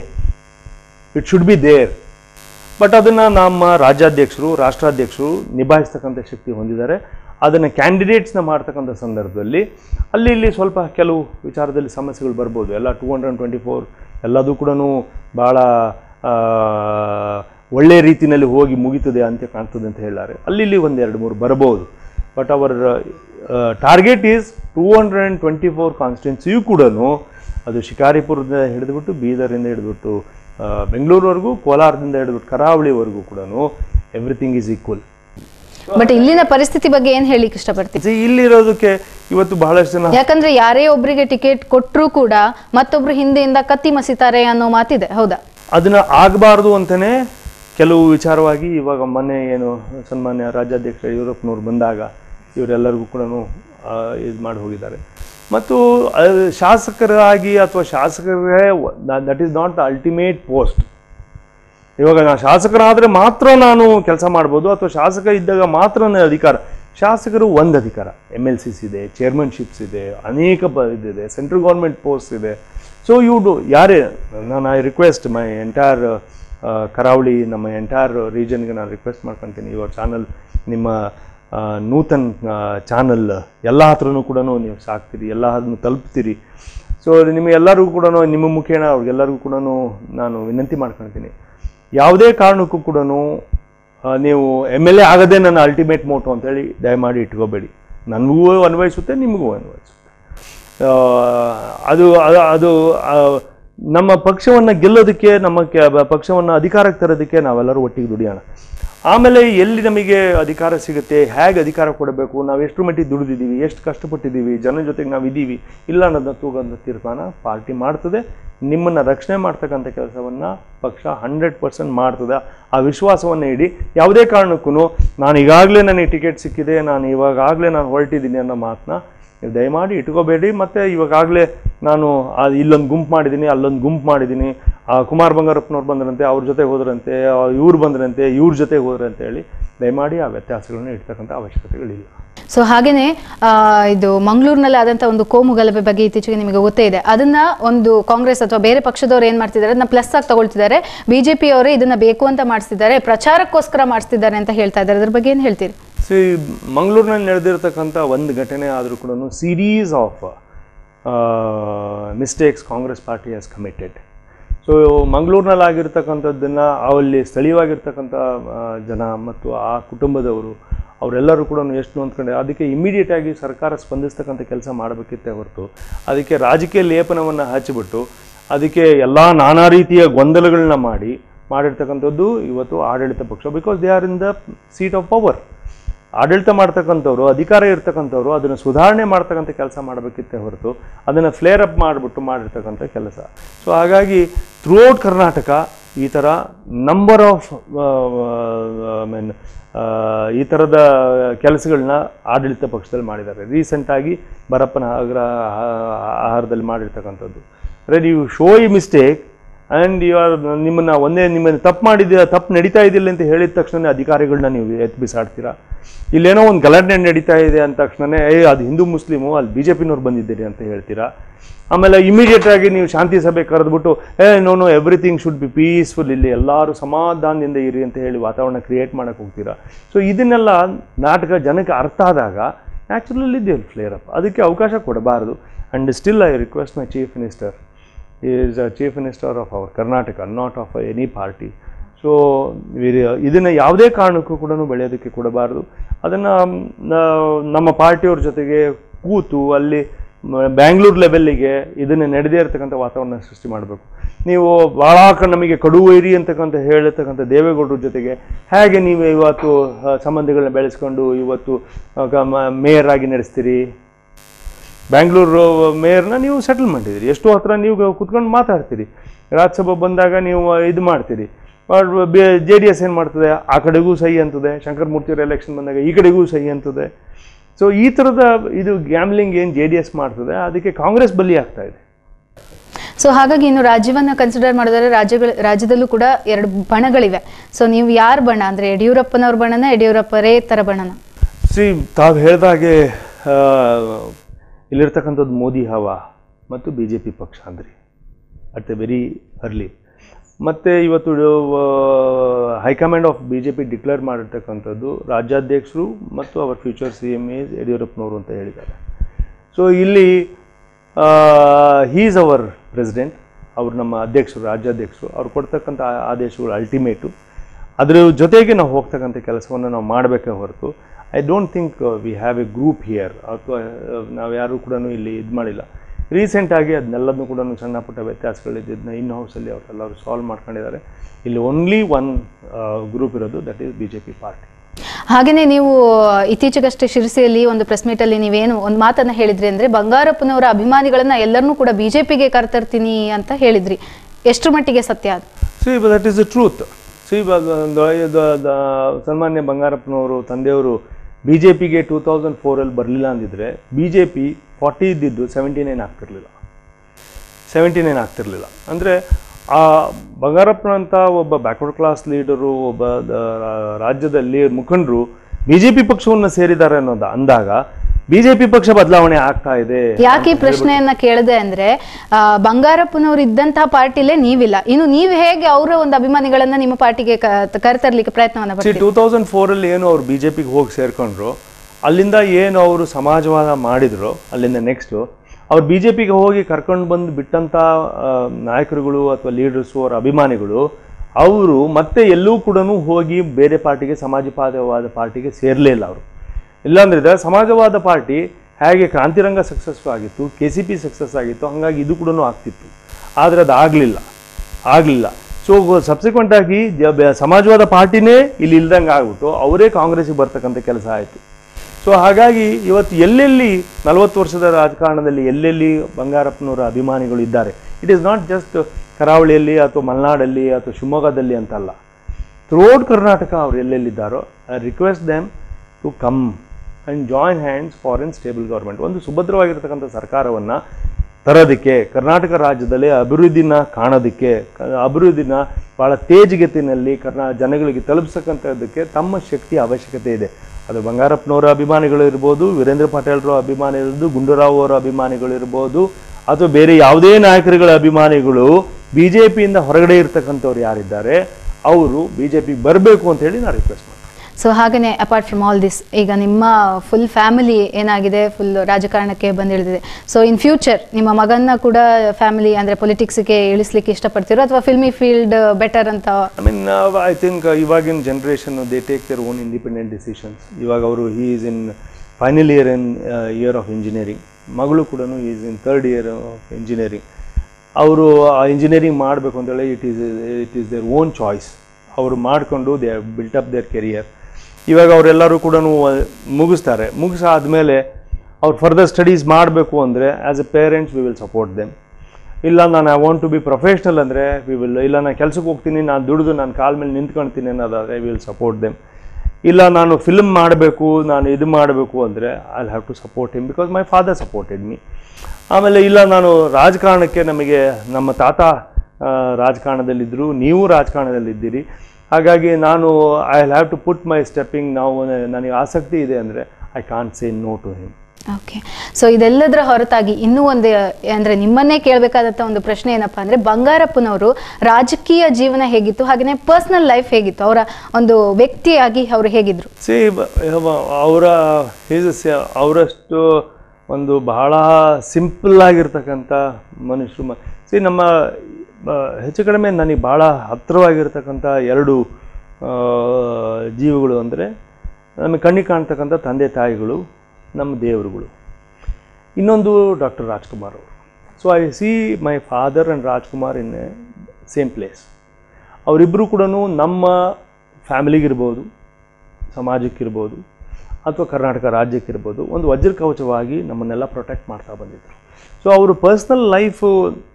It should be there. But ಅದನ್ನು ನಮ್ಮ ರಾಜ್ಯಾಧ್ಯಕ್ಷರು ರಾಷ್ಟ್ರಾಧ್ಯಕ್ಷರು ನಿಭಾಯಿಸ್ತಕ್ಕಂಥ ಶಕ್ತಿ ಹೊಂದಿದ್ದಾರೆ. ಅದನ್ನು ಕ್ಯಾಂಡಿಡೇಟ್ಸ್ನ ಮಾಡ್ತಕ್ಕಂಥ ಸಂದರ್ಭದಲ್ಲಿ ಅಲ್ಲಿ ಇಲ್ಲಿ ಸ್ವಲ್ಪ ಕೆಲವು ವಿಚಾರದಲ್ಲಿ ಸಮಸ್ಯೆಗಳು ಬರ್ಬೋದು. ಎಲ್ಲ ಟೂ ಹಂಡ್ರೆಡ್ ಟ್ವೆಂಟಿ ಫೋರ್ ಎಲ್ಲದೂ ಕೂಡ ಭಾಳ ಒಳ್ಳೆಯ ರೀತಿಯಲ್ಲಿ ಹೋಗಿ ಮುಗಿತದೆ ಅಂತ ಕಾಣ್ತದೆ ಅಂತ ಹೇಳಿದ್ದಾರೆ. ಅಲ್ಲಿ ಇಲ್ಲಿ ಒಂದು ಎರಡು ಮೂರು ಬರ್ಬೋದು. But our target is two hundred and twenty four ಕಾನ್ಸ್ಟಿಟ್ಯೂನ್ಸಿಯೂ ಕೂಡ ಅದು ಶಿಕಾರಿಪುರದಿಂದ ಹಿಡಿದುಬಿಟ್ಟು ಬೀದರಿಂದ ಹಿಡಿದುಬಿಟ್ಟು ಬೆಂಗಳೂರುವರೆಗೂ, ಕೋಲಾರದಿಂದ ಹಿಡಿದುಬಿಟ್ಟು ಕರಾವಳಿವರೆಗೂ ಕೂಡ ಎವ್ರಿಥಿಂಗ್ ಈಸ್ ಈಕ್ವಲ್. ಬಟ್ ಇಲ್ಲಿನ ಪರಿಸ್ಥಿತಿ ಬಗ್ಗೆ ಏನ್ ಹೇಳಿಕ್ಕೆ ಇಷ್ಟಪಡ್ತೀವಿ? ಇಲ್ಲಿರೋದಕ್ಕೆ ಇವತ್ತು ಬಹಳಷ್ಟು ಜನ, ಯಾಕಂದ್ರೆ ಯಾರೇ ಒಬ್ಬರಿಗೆ ಟಿಕೆಟ್ ಕೊಟ್ಟರು ಕೂಡ ಮತ್ತೊಬ್ರು ಹಿಂದೆಯಿಂದ ಕತ್ತಿ ಮಸಿತಾರೆ ಅನ್ನೋ ಮಾತಿದೆ, ಹೌದಾ? ಅದನ್ನ ಆಗಬಾರ್ದು ಅಂತಾನೆ ಕೆಲವು ವಿಚಾರವಾಗಿ ಇವಾಗ ಮೊನ್ನೆ ಏನು ಸನ್ಮಾನ್ಯ ರಾಜ್ಯಾಧ್ಯಕ್ಷ ಯಡಿಯೂರಪ್ಪನವ್ರು ಬಂದಾಗ ಇವರೆಲ್ಲರಿಗೂ ಕೂಡ ಇದು ಮಾಡಿ ಹೋಗಿದ್ದಾರೆ. ಮತ್ತು ಶಾಸಕರಾಗಿ ಅಥವಾ ಶಾಸಕರೇ that is not the ultimate post. ಇವಾಗ ನಾನು ಶಾಸಕರಾದರೆ ಮಾತ್ರ ನಾನು ಕೆಲಸ ಮಾಡ್ಬೋದು ಅಥವಾ ಶಾಸಕ ಇದ್ದಾಗ ಮಾತ್ರ ನನ್ನ ಅಧಿಕಾರ. ಶಾಸಕರು ಒಂದು ಅಧಿಕಾರ, ಎಮ್ ಎಲ್ ಸಿಸ್ ಇದೆ, ಚೇರ್ಮನ್ಶಿಪ್ಸ್ ಇದೆ, ಅನೇಕ ಪ ಇದಿದೆ, ಸೆಂಟ್ರಲ್ ಗೌರ್ಮೆಂಟ್ ಪೋಸ್ಟ್ ಇದೆ. ಸೊ ಇವು ಡು ಯಾರೇ ನಾನು ಐ ರಿಕ್ವೆಸ್ಟ್ ಮೈ ಎಂಟೈರ್ ಕರಾವಳಿ, ನಮ್ಮ ಎಂಟೈರ್ ರೀಜನ್ಗೆ ನಾನು ರಿಕ್ವೆಸ್ಟ್ ಮಾಡ್ಕೊತೀನಿ, ಯುವರ್ ಚಾನಲ್, ನಿಮ್ಮ ನೂತನ್ ಚಾನಲ್ ಎಲ್ಲ ಹತ್ರನೂ ಕೂಡ ನೀವು ಸಾಕ್ತೀರಿ, ಎಲ್ಲ ಅದನ್ನು ತಲುಪ್ತೀರಿ. ಸೊ ನಿಮಗೆಲ್ಲರಿಗೂ ಕೂಡ ನಿಮ್ಮ ಮುಖೇನ ಅವ್ರಿಗೆಲ್ಲರಿಗೂ ಕೂಡ ನಾನು ವಿನಂತಿ ಮಾಡ್ಕೊಳ್ತೀನಿ, ಯಾವುದೇ ಕಾರಣಕ್ಕೂ ಕೂಡ ನೀವು ಎಮ್ ಎಲ್ ಎ ಆಗದೆ ನನ್ನ ಅಲ್ಟಿಮೇಟ್ ಮೋಟೋ ಅಂತೇಳಿ ದಯಮಾಡಿ ಇಟ್ಕೋಬೇಡಿ. ನನಗೂ ಅನ್ವಯಿಸುತ್ತೆ, ನಿಮಗೂ ಅನ್ವಯಿಸುತ್ತೆ. ಅದು ಅದು ನಮ್ಮ ಪಕ್ಷವನ್ನು ಗೆಲ್ಲೋದಕ್ಕೆ, ನಮ್ಮ ಪಕ್ಷವನ್ನು ಅಧಿಕಾರಕ್ಕೆ ತರೋದಕ್ಕೆ ನಾವೆಲ್ಲರೂ ಒಟ್ಟಿಗೆ ದುಡಿಯೋಣ. ಆಮೇಲೆ ಎಲ್ಲಿ ನಮಗೆ ಅಧಿಕಾರ ಸಿಗುತ್ತೆ, ಹೇಗೆ ಅಧಿಕಾರ ಕೊಡಬೇಕು, ನಾವು ಎಷ್ಟು ಮಟ್ಟಿಗೆ ದುಡಿದಿದ್ದೀವಿ, ಎಷ್ಟು ಕಷ್ಟಪಟ್ಟಿದ್ದೀವಿ, ಜನ ಜೊತೆಗೆ ನಾವು ಇದ್ದೀವಿ ಇಲ್ಲ ಅನ್ನೋದನ್ನ ತೂಗಂಥ ತೀರ್ಮಾನ ಪಾರ್ಟಿ ಮಾಡ್ತದೆ. ನಿಮ್ಮನ್ನು ರಕ್ಷಣೆ ಮಾಡ್ತಕ್ಕಂಥ ಕೆಲಸವನ್ನು ಪಕ್ಷ ಹಂಡ್ರೆಡ್ ಪರ್ಸೆಂಟ್ ಮಾಡ್ತದೆ. ಆ ವಿಶ್ವಾಸವನ್ನು ಇಡಿ. ಯಾವುದೇ ಕಾರಣಕ್ಕೂ ನಾನು ಈಗಾಗಲೇ ನನಗೆ ಟಿಕೆಟ್ ಸಿಕ್ಕಿದೆ, ನಾನು ಇವಾಗಲೇ ನಾನು ಹೊರಟಿದ್ದೀನಿ ಅನ್ನೋ ಮಾತನ್ನ ನೀವು ದಯಮಾಡಿ ಇಟ್ಕೋಬೇಡಿ. ಮತ್ತು ಇವಾಗಲೇ ನಾನು ಇಲ್ಲೊಂದು ಗುಂಪು ಮಾಡಿದ್ದೀನಿ, ಅಲ್ಲೊಂದು ಗುಂಪು ಮಾಡಿದ್ದೀನಿ, ಕುಮಾರ್ ಬಂಗಾರಪ್ಪನವ್ರು ಬಂದ್ರಂತೆ ಅವ್ರ ಜೊತೆ ಹೋದ್ರಂತೆ, ಇವ್ರು ಬಂದ್ರಂತೆ ಇವ್ರ ಜೊತೆ ಹೋದ್ರಂತ ಹೇಳಿ ದಯಮಾಡಿ ಆ ವ್ಯತ್ಯಾಸಗಳನ್ನ ಇಡ್ತಕ್ಕಂಥ ಅವಶ್ಯಕತೆಗಳಿಲ್ಲ. ಸೊ ಹಾಗೇನೆ ಇದು ಮಂಗಳೂರಿನಲ್ಲಿ ಆದಂತಹ ಒಂದು ಕೋಮು ಗಲಭೆ ಬಗ್ಗೆ ಇತ್ತೀಚೆಗೆ ನಿಮಗೆ ಗೊತ್ತೇ ಇದೆ. ಅದನ್ನ ಒಂದು ಕಾಂಗ್ರೆಸ್ ಅಥವಾ ಬೇರೆ ಪಕ್ಷದವರು ಏನ್ ಮಾಡ್ತಿದ್ದಾರೆ, ಅದನ್ನ ಪ್ಲಸ್ ಆಗಿ ತಗೊಳ್ತಿದ್ದಾರೆ. ಬಿಜೆಪಿ ಅವರೇ ಇದನ್ನ ಬೇಕು ಅಂತ ಮಾಡಿಸ್ತಿದ್ದಾರೆ, ಪ್ರಚಾರಕ್ಕೋಸ್ಕರ ಮಾಡಿಸ್ತಿದ್ದಾರೆ ಅಂತ ಹೇಳ್ತಾ ಇದ್ದಾರೆ. ಅದ್ರ ಬಗ್ಗೆ ಏನ್ ಹೇಳ್ತೀರಿ? ಸಿ ಮಂಗಳೂರಿನಲ್ಲಿ ನಡೆದಿರ್ತಕ್ಕಂಥ ಒಂದು ಘಟನೆ ಆದರೂ ಕೂಡ series of mistakes Congress party has committed. So ಮಂಗಳೂರಿನಲ್ಲಿ ಆಗಿರ್ತಕ್ಕಂಥದ್ದನ್ನು ಅಲ್ಲಿ ಸ್ಥಳೀಯವಾಗಿರ್ತಕ್ಕಂಥ ಜನ ಮತ್ತು ಆ ಕುಟುಂಬದವರು ಅವರೆಲ್ಲರೂ ಕೂಡ ಎಷ್ಟು ಅಂದ್ಕೊಂಡೆ ಅದಕ್ಕೆ ಇಮಿಡಿಯೇಟಾಗಿ ಸರ್ಕಾರ ಸ್ಪಂದಿಸ್ತಕ್ಕಂಥ ಕೆಲಸ ಮಾಡಬೇಕಿತ್ತೆ ಹೊರತು ಅದಕ್ಕೆ ರಾಜಕೀಯ ಲೇಪನವನ್ನು ಹಚ್ಚಿಬಿಟ್ಟು ಅದಕ್ಕೆ ಎಲ್ಲ ನಾನಾ ರೀತಿಯ ಗೊಂದಲಗಳನ್ನ ಮಾಡಿ ಮಾಡಿರ್ತಕ್ಕಂಥದ್ದು ಇವತ್ತು ಆಡಳಿತ ಪಕ್ಷ. Because they are in the seat of power. ಆಡಳಿತ ಮಾಡ್ತಕ್ಕಂಥವ್ರು, ಅಧಿಕಾರ ಇರ್ತಕ್ಕಂಥವ್ರು ಅದನ್ನು ಸುಧಾರಣೆ ಮಾಡ್ತಕ್ಕಂಥ ಕೆಲಸ ಮಾಡಬೇಕಿತ್ತೆ ಹೊರತು ಅದನ್ನು ಫ್ಲೇರ್ ಅಪ್ ಮಾಡಿಬಿಟ್ಟು ಮಾಡಿರ್ತಕ್ಕಂಥ ಕೆಲಸ. ಸೊ ಹಾಗಾಗಿ ಥ್ರೂಔಟ್ ಕರ್ನಾಟಕ ಈ ಥರ ನಂಬರ್ ಆಫ್ ಮೀನ್ ಈ ಥರದ ಕೆಲಸಗಳನ್ನ ಆಡಳಿತ ಪಕ್ಷದಲ್ಲಿ ಮಾಡಿದ್ದಾರೆ. ರೀಸೆಂಟಾಗಿ ಬರಪ್ಪನ ಆಗ್ರ ಆಹಾರದಲ್ಲಿ ಮಾಡಿರ್ತಕ್ಕಂಥದ್ದು. Ready you show a mistake and you are ನಿಮ್ಮನ್ನು ಒಂದೇ ನಿಮ್ಮನ್ನು ತಪ್ಪು ಮಾಡಿದ್ದೀರಾ, ತಪ್ಪು ನಡೀತಾ ಇದ್ದಿಲ್ಲ ಅಂತ ಹೇಳಿದ ತಕ್ಷಣ ಅಧಿಕಾರಿಗಳನ್ನ ನೀವು ಎತ್ತು ಬಿಸಾಡ್ತೀರಾ. ಇಲ್ಲೇನೋ ಒಂದು ಗಲಾಟೆ ನಡೀತಾ ಇದೆ ಅಂದ ತಕ್ಷಣ ಏ ಅದು ಹಿಂದೂ ಮುಸ್ಲಿಮು ಅಲ್ಲಿ ಬಿ ಜೆ ಪಿನವ್ರು ಬಂದಿದ್ದೀರಿ ಅಂತ ಹೇಳ್ತೀರಾ. ಆಮೇಲೆ ಇಮಿಡಿಯೇಟಾಗಿ ನೀವು ಶಾಂತಿ ಸಭೆ ಕರೆದ್ಬಿಟ್ಟು ಏ no no everything should be peaceful, ಇಲ್ಲಿ ಎಲ್ಲರೂ ಸಮಾಧಾನದಿಂದ ಇರಿ ಅಂತ ಹೇಳಿ ವಾತಾವರಣ ಕ್ರಿಯೇಟ್ ಮಾಡೋಕ್ಕೆ ಹೋಗ್ತೀರಾ. ಸೊ ಇದನ್ನೆಲ್ಲ ನಾಟಕ ಜನಕ್ಕೆ ಅರ್ಥ ಆದಾಗ ನ್ಯಾಚುರಲ್ ಇದೆ ಫ್ಲೇರ್ ಅಪ್, ಅದಕ್ಕೆ ಅವಕಾಶ ಕೊಡಬಾರ್ದು. And still I request my chief minister is a chief minister of our Karnataka, not of any party. So ಇದನ್ನು ಯಾವುದೇ ಕಾರಣಕ್ಕೂ ಕೂಡ ಬೆಳೆಯೋದಕ್ಕೆ ಕೊಡಬಾರ್ದು. ಅದನ್ನು ನಮ್ಮ ಪಾರ್ಟಿಯವ್ರ ಜೊತೆಗೆ ಕೂತು ಅಲ್ಲಿ ಬ್ಯಾಂಗ್ಳೂರು ಲೆವೆಲ್ಲಿಗೆ ಇದನ್ನು ನಡೆದೇ ಇರತಕ್ಕಂಥ ವಾತಾವರಣ ಸೃಷ್ಟಿ ಮಾಡಬೇಕು. ನೀವು ಭಾಳ ನಮಗೆ ಕಡುವೈರಿ ಅಂತಕ್ಕಂಥ ಹೇಳತಕ್ಕಂಥ ದೇವೇಗೌಡರ ಜೊತೆಗೆ ಹೇಗೆ ನೀವು ಇವತ್ತು ಸಂಬಂಧಗಳನ್ನ ಬೆಳೆಸ್ಕೊಂಡು ಇವತ್ತು ಮೇಯರ್ ಆಗಿ ನಡೆಸ್ತೀರಿ? ಬ್ಯಾಂಗ್ಳೂರು ಮೇಯರ್ನ ನೀವು ಸೆಟಲ್ ಮಾಡಿದ್ದೀರಿ, ಎಷ್ಟೋ ಹತ್ರ ನೀವು ಕುತ್ಕೊಂಡು ಮಾತಾಡ್ತೀರಿ. ರಾಜ್ಯಸಭೆ ಬಂದಾಗ ನೀವು ಇದು ಮಾಡ್ತೀರಿ. ಜೆ ಡಿ ಎಸ್ ಏನು ಮಾಡ್ತದೆ, ಆ ಕಡೆಗೂ ಸಹಿ ಅಂತದೆ. ಶಂಕರಮೂರ್ತಿಯವ್ರ ಎಲೆಕ್ಷನ್ ಬಂದಾಗ ಈ ಕಡೆಗೂ ಸಹಿ ಅಂತದೆ. ಸೊ ಈ ಥರದ ಇದು ಗ್ಯಾಮ್ಲಿಂಗ್ ಏನು ಜೆ ಡಿ ಎಸ್ ಮಾಡ್ತದೆ ಅದಕ್ಕೆ ಕಾಂಗ್ರೆಸ್ ಬಲಿ ಆಗ್ತಾ ಇದೆ. ಸೊ ಹಾಗಾಗಿ ಇನ್ನು ರಾಜ್ಯವನ್ನು ಕನ್ಸಿಡರ್ ಮಾಡಿದರೆ ರಾಜ್ಯಗಳ ರಾಜ್ಯದಲ್ಲೂ ಕೂಡ ಎರಡು ಬಣಗಳಿವೆ. ಸೊ ನೀವು ಯಾರ ಬಣ ಅಂದರೆ ಯಡಿಯೂರಪ್ಪನವ್ರ ಬಣನ, ಯಡಿಯೂರಪ್ಪರೇ ಥರ ಬಣನ? ಸಿ ತಾವು ಹೇಳಿದಾಗೆ ಇಲ್ಲಿರ್ತಕ್ಕಂಥದ್ದು ಮೋದಿ ಹವಾ ಮತ್ತು ಬಿ ಜೆ ಪಿ ಪಕ್ಷ ಅಂದ್ರಿ ಅಟ್ ಎ ವೆರಿ ಅರ್ಲಿ. ಮತ್ತು ಇವತ್ತು high command of B J P declare ಮಾಡಿರ್ತಕ್ಕಂಥದ್ದು ರಾಜ್ಯಾಧ್ಯಕ್ಷರು ಮತ್ತು ಅವರ ಫ್ಯೂಚರ್ ಸಿ ಎಮ್ ಎ ಯಡಿಯೂರಪ್ಪನವರು ಅಂತ ಹೇಳಿದ್ದಾರೆ. ಸೊ ಇಲ್ಲಿ ಹೀ ಈಸ್ ಅವರ್ ಪ್ರೆಸಿಡೆಂಟ್, ಅವರು ನಮ್ಮ ಅಧ್ಯಕ್ಷರು, ರಾಜ್ಯಾಧ್ಯಕ್ಷರು. ಅವ್ರು ಕೊಡ್ತಕ್ಕಂಥ ಆದೇಶಗಳು ಅಲ್ಟಿಮೇಟು. ಅದರ ಜೊತೆಗೆ ನಾವು ಹೋಗ್ತಕ್ಕಂಥ ಕೆಲಸವನ್ನು ನಾವು ಮಾಡಬೇಕೇ ಹೊರತು I don't think we have a group here, ಅಥವಾ ನಾವು ಯಾರೂ ಕೂಡ ಇಲ್ಲಿ ಇದು ಮಾಡಿಲ್ಲ. ರೀಸೆಂಟಾಗಿ ಅದನ್ನೆಲ್ಲದನ್ನು ಕೂಡ ಸಣ್ಣ ಪುಟ್ಟ ವ್ಯತ್ಯಾಸಗಳಿದ್ದನ್ನ ಇನ್ ಹೌಸಲ್ಲಿ ಅವರೆಲ್ಲರೂ ಸಾಲ್ವ್ ಮಾಡ್ಕೊಂಡಿದ್ದಾರೆ. ಇಲ್ಲಿ ಓನ್ಲಿ ಒನ್ ಗ್ರೂಪ್ ಇರೋದು, that is B J P party. ಹಾಗೆಯೇ ನೀವು ಇತ್ತೀಚೆಗಷ್ಟೇ ಶಿರಸಿಯಲ್ಲಿ ಒಂದು ಪ್ರೆಸ್ ಮೀಟಲ್ಲಿ ನೀವೇನು ಒಂದು ಮಾತನ್ನು ಹೇಳಿದ್ರಿ ಅಂದರೆ ಬಂಗಾರಪ್ಪನವರ ಅಭಿಮಾನಿಗಳನ್ನ ಎಲ್ಲರನ್ನೂ ಕೂಡ ಬಿ ಜೆ ಪಿಗೆ ಕರೆತರ್ತೀನಿ ಅಂತ ಹೇಳಿದ್ರಿ. ಎಷ್ಟರ ಮಟ್ಟಿಗೆ ಸತ್ಯ ಅದು? See that is the truth. See ಸನ್ಮಾನ್ಯ ಬಂಗಾರಪ್ಪನವರು ತಂದೆಯವರು ಬಿ ಜೆ ಪಿಗೆ ಟೂ ತೌಸಂಡ್ ಫೋರಲ್ಲಿ ಬರಲಿಲ್ಲ ಅಂದಿದ್ರೆ ಬಿ ಜೆ ಪಿ ಫಾರ್ಟಿ ಇದ್ದಿದ್ದು ಸೆವೆಂಟಿ ನೈನ್ ಆಗ್ತಿರಲಿಲ್ಲ ಸೆವೆಂಟಿ ನೈನ್ ಆಗ್ತಿರಲಿಲ್ಲ ಅಂದರೆ ಆ ಬಂಗಾರಪ್ಪನಂಥ ಒಬ್ಬ ಬ್ಯಾಕ್ವರ್ಡ್ ಕ್ಲಾಸ್ ಲೀಡರು, ಒಬ್ಬ ರಾಜ್ಯದಲ್ಲಿ ಮುಖಂಡರು ಬಿ ಜೆ ಪಿ ಪಕ್ಷವನ್ನು ಸೇರಿದ್ದಾರೆ ಅನ್ನೋದು ಅಂದಾಗ ಬಿ ಜೆ ಪಿ ಪಕ್ಷ ಬದಲಾವಣೆ ಆಗ್ತಾ ಇದೆ. ಯಾಕೆ ಈ ಪ್ರಶ್ನೆಯನ್ನ ಕೇಳಿದೆ ಅಂದ್ರೆ ಬಂಗಾರಪ್ಪನವರು ಇದ್ದಂತಹ ಪಾರ್ಟಿಲೇ ನೀವಿಲ್ಲ, ಇನ್ನು ನೀವು ಹೇಗೆ ಅವರ ಒಂದು ಅಭಿಮಾನಿಗಳನ್ನ ನಿಮ್ಮ ಪಾರ್ಟಿಗೆ ಕರೆತರ್ಲಿಕ್ಕೆ ಪ್ರಯತ್ನವನ್ನ ಪಡ್ತೀರಿ? ಟೂ ತೌಸಂಡ್ ಫೋರ್ ಅಲ್ಲಿ ಏನು ಅವ್ರು ಬಿ ಜೆ ಪಿಗೆ ಹೋಗಿ ಸೇರ್ಕೊಂಡ್ರು, ಅಲ್ಲಿಂದ ಏನು ಅವರು ಸಮಾಜವಾದ ಮಾಡಿದ್ರು, ಅಲ್ಲಿಂದ ನೆಕ್ಸ್ಟು ಅವ್ರು ಬಿ ಜೆ ಪಿಗೆ ಹೋಗಿ ಕರ್ಕೊಂಡು ಬಂದು ಬಿಟ್ಟಂಥ ನಾಯಕರುಗಳು ಅಥವಾ ಲೀಡರ್ಸು ಅವರ ಅಭಿಮಾನಿಗಳು ಅವರು ಮತ್ತೆ ಎಲ್ಲೂ ಕೂಡ ಹೋಗಿ ಬೇರೆ ಪಾರ್ಟಿಗೆ, ಸಮಾಜವಾದ ಪಾರ್ಟಿಗೆ ಸೇರಲೇ ಇಲ್ಲ. ಅವರು ಇಲ್ಲಾಂದ್ರೆ ಸಮಾಜವಾದ ಪಾರ್ಟಿ ಹೇಗೆ ಕ್ರಾಂತಿರಂಗ ಸಕ್ಸಸ್ ಆಗಿತ್ತು, ಕೆ ಸಿ ಪಿ ಸಕ್ಸಸ್ ಆಗಿತ್ತು, ಹಾಗಾಗಿ ಇದು ಕೂಡ ಆಗ್ತಿತ್ತು. ಆದರೆ ಅದು ಆಗಲಿಲ್ಲ ಆಗಲಿಲ್ಲ ಸೊ ಸಬ್ಸಿಕ್ವೆಂಟಾಗಿ ಸಮಾಜವಾದ ಪಾರ್ಟಿನೇ ಇಲ್ಲಿ ಇಲ್ದಂಗೆ ಆಗ್ಬಿಟ್ಟು ಅವರೇ ಕಾಂಗ್ರೆಸ್ಸಿಗೆ ಬರ್ತಕ್ಕಂಥ ಕೆಲಸ ಆಯಿತು. ಸೊ ಹಾಗಾಗಿ ಇವತ್ತು ಎಲ್ಲೆಲ್ಲಿ ನಲವತ್ತು ವರ್ಷದ ರಾಜಕಾರಣದಲ್ಲಿ ಎಲ್ಲೆಲ್ಲಿ ಬಂಗಾರಪ್ಪನವರ ಅಭಿಮಾನಿಗಳು ಇದ್ದಾರೆ, ಇಟ್ ಈಸ್ ನಾಟ್ ಜಸ್ಟ್ ಕರಾವಳಿಯಲ್ಲಿ ಅಥವಾ ಮಲೆನಾಡಲ್ಲಿ ಅಥವಾ ಶಿವಮೊಗ್ಗದಲ್ಲಿ ಅಂತಲ್ಲ, ಥ್ರೂಔಟ್ ಕರ್ನಾಟಕ ಅವ್ರು ಎಲ್ಲೆಲ್ಲಿದ್ದಾರೋ I request them to come and join hands for an stable government. ಒಂದು ಸುಭದ್ರವಾಗಿರ್ತಕ್ಕಂಥ ಸರ್ಕಾರವನ್ನು ತರೋದಕ್ಕೆ, ಕರ್ನಾಟಕ ರಾಜ್ಯದಲ್ಲಿ ಅಭಿವೃದ್ಧಿನ ಕಾಣೋದಕ್ಕೆ, ಅಭಿವೃದ್ಧಿನ ಭಾಳ ತೇಜ್ಗತಿನಲ್ಲಿ ಕರ್ನಾ ಜನಗಳಿಗೆ ತಲುಪಿಸಕ್ಕಂಥದ್ದಕ್ಕೆ ತಮ್ಮ ಶಕ್ತಿ ಅವಶ್ಯಕತೆ ಇದೆ. ಅದು ಬಂಗಾರಪ್ಪನವರ ಅಭಿಮಾನಿಗಳು ಇರ್ಬೋದು, ವೀರೇಂದ್ರ ಪಾಟೀಲ್ರ ಅಭಿಮಾನಿ ಇರ್ಬೋದು, ಗುಂಡೂರಾವ್ ಅವರ ಅಭಿಮಾನಿಗಳು ಇರ್ಬೋದು, ಅಥವಾ ಬೇರೆ ಯಾವುದೇ ನಾಯಕರುಗಳ ಅಭಿಮಾನಿಗಳು ಬಿ ಜೆ ಪಿಯಿಂದ ಹೊರಗಡೆ ಇರ್ತಕ್ಕಂಥವ್ರು ಯಾರಿದ್ದಾರೆ ಅವರು ಬಿ ಜೆ ಪಿಗೆ ಬರಬೇಕು ಅಂತ ಹೇಳಿ ನಾನು ರಿಕ್ವೆಸ್ಟ್ ಮಾಡ್ತೀನಿ. ಸೊ ಹಾಗೆಯೇ ಅಪಾರ್ಟ್ ಫ್ರಮ್ ಆಲ್ ದಿಸ್, ಈಗ ನಿಮ್ಮ ಫುಲ್ ಫ್ಯಾಮಿಲಿ ಏನಾಗಿದೆ, ಫುಲ್ ರಾಜಕಾರಣಕ್ಕೆ ಬಂದಿಳಿದಿದೆ. ಸೊ ಇನ್ ಫ್ಯೂಚರ್ ನಿಮ್ಮ ಮಗನ್ನ ಕೂಡ ಫ್ಯಾಮಿಲಿ ಅಂದರೆ ಪೊಲಿಟಿಕ್ಸ್ಗೆ ಇಳಿಸ್ಲಿಕ್ಕೆ ಇಷ್ಟಪಡ್ತಿರೋ ಅಥವಾ ಫಿಲ್ಮಿ ಫೀಲ್ಡ್ ಬೆಟರ್ ಅಂತ? ಐ ಮೀನ್ ಐ ಥಿಂಕ್ ಇವಾಗಿನ generation they take their own independent decisions. ಇವಾಗ ಅವರು he is in final year in year of engineering, ಮಗಳು ಕೂಡ is in third year of engineering. ಅವರು ಆ ಇಂಜಿನಿಯರಿಂಗ್ ಮಾಡಬೇಕು ಅಂತೇಳಿ it is it is their own choice. ಅವರು ಮಾಡಿಕೊಂಡು they have built up their career. ಇವಾಗ ಅವರೆಲ್ಲರೂ ಕೂಡ ಮುಗಿಸ್ತಾರೆ. ಮುಗಿಸಾದ್ಮೇಲೆ ಅವ್ರು ಫರ್ದರ್ ಸ್ಟಡೀಸ್ ಮಾಡಬೇಕು ಅಂದರೆ as a parents we will support them. ಇಲ್ಲ ನಾನು I want to be professional ಅಂದರೆ ವಿ ವಿಲ್, ಇಲ್ಲ ನಾನು ಕೆಲಸಕ್ಕೆ ಹೋಗ್ತೀನಿ, ನಾನು ದುಡಿದು ನಾನು ಕಾಲ ಮೇಲೆ ನಿಂತ್ಕೊಳ್ತೀನಿ ಅನ್ನೋದಾದರೆ ವಿ ವಿಲ್ ಸಪೋರ್ಟ್ ದೆಮ್. ಇಲ್ಲ ನಾನು ಫಿಲ್ಮ್ ಮಾಡಬೇಕು, ನಾನು ಇದು ಮಾಡಬೇಕು ಅಂದರೆ I will have to support him because my father supported me. ಆಮೇಲೆ ಇಲ್ಲ ನಾನು ರಾಜಕಾರಣಕ್ಕೆ, ನಮಗೆ ನಮ್ಮ ತಾತ ರಾಜಕಾರಣದಲ್ಲಿದ್ದರು, ನೀವು ರಾಜಕಾರಣದಲ್ಲಿದ್ದೀರಿ, ಹಾಗಾಗಿ ನಾನು I will have to put my stepping. ನಾವು ನನಗೆ ಆಸಕ್ತಿ ಇದೆ ಅಂದರೆ I can't say no to him. Okay. So ಇದೆಲ್ಲದರ ಹೊರತಾಗಿ ಇನ್ನೂ ಒಂದು ಅಂದರೆ ನಿಮ್ಮನ್ನೇ ಕೇಳಬೇಕಾದಂಥ ಒಂದು ಪ್ರಶ್ನೆ ಏನಪ್ಪ ಅಂದರೆ, ಬಂಗಾರಪ್ಪನವರು ರಾಜಕೀಯ ಜೀವನ ಹೇಗಿತ್ತು, ಹಾಗೆಯೇ ಪರ್ಸ್ನಲ್ ಲೈಫ್ ಹೇಗಿತ್ತು, ಅವರ ಒಂದು ವ್ಯಕ್ತಿಯಾಗಿ ಅವರು ಹೇಗಿದ್ರು? ಸಿ ಅವರ ಅವರಷ್ಟು ಒಂದು ಬಹಳ ಸಿಂಪಲ್ ಆಗಿರ್ತಕ್ಕಂಥ ಮನುಷ್ಯರು. ಮ ಸಿ ನಮ್ಮ ಹೆಚ್ಚು ಕಡಿಮೆ ನನಗೆ ಭಾಳ ಹತ್ತಿರವಾಗಿರ್ತಕ್ಕಂಥ ಎರಡು ಜೀವಗಳು ಅಂದರೆ ನಮಗೆ ಕಣ್ಣಿಗೆ ಕಾಣ್ತಕ್ಕಂಥ ತಂದೆ ತಾಯಿಗಳು, ನಮ್ಮ ದೇವರುಗಳು. ಇನ್ನೊಂದು ಡಾಕ್ಟರ್ ರಾಜ್ಕುಮಾರ್ ಅವರು. So I see my father and Rajkumar in a same place. ಅವರಿಬ್ಬರು ಕೂಡ ನಮ್ಮ ಫ್ಯಾಮಿಲಿಗಿರ್ಬೋದು, ಸಮಾಜಕ್ಕಿರ್ಬೋದು, ಅಥವಾ ಕರ್ನಾಟಕ ರಾಜ್ಯಕ್ಕಿರ್ಬೋದು ಒಂದು ವಜ್ರ ಕವಚವಾಗಿ ನಮ್ಮನ್ನೆಲ್ಲ ಪ್ರೊಟೆಕ್ಟ್ ಮಾಡ್ತಾ ಬಂದಿದ್ದರು. ಸೊ ಅವರು ಪರ್ಸ್ನಲ್ ಲೈಫು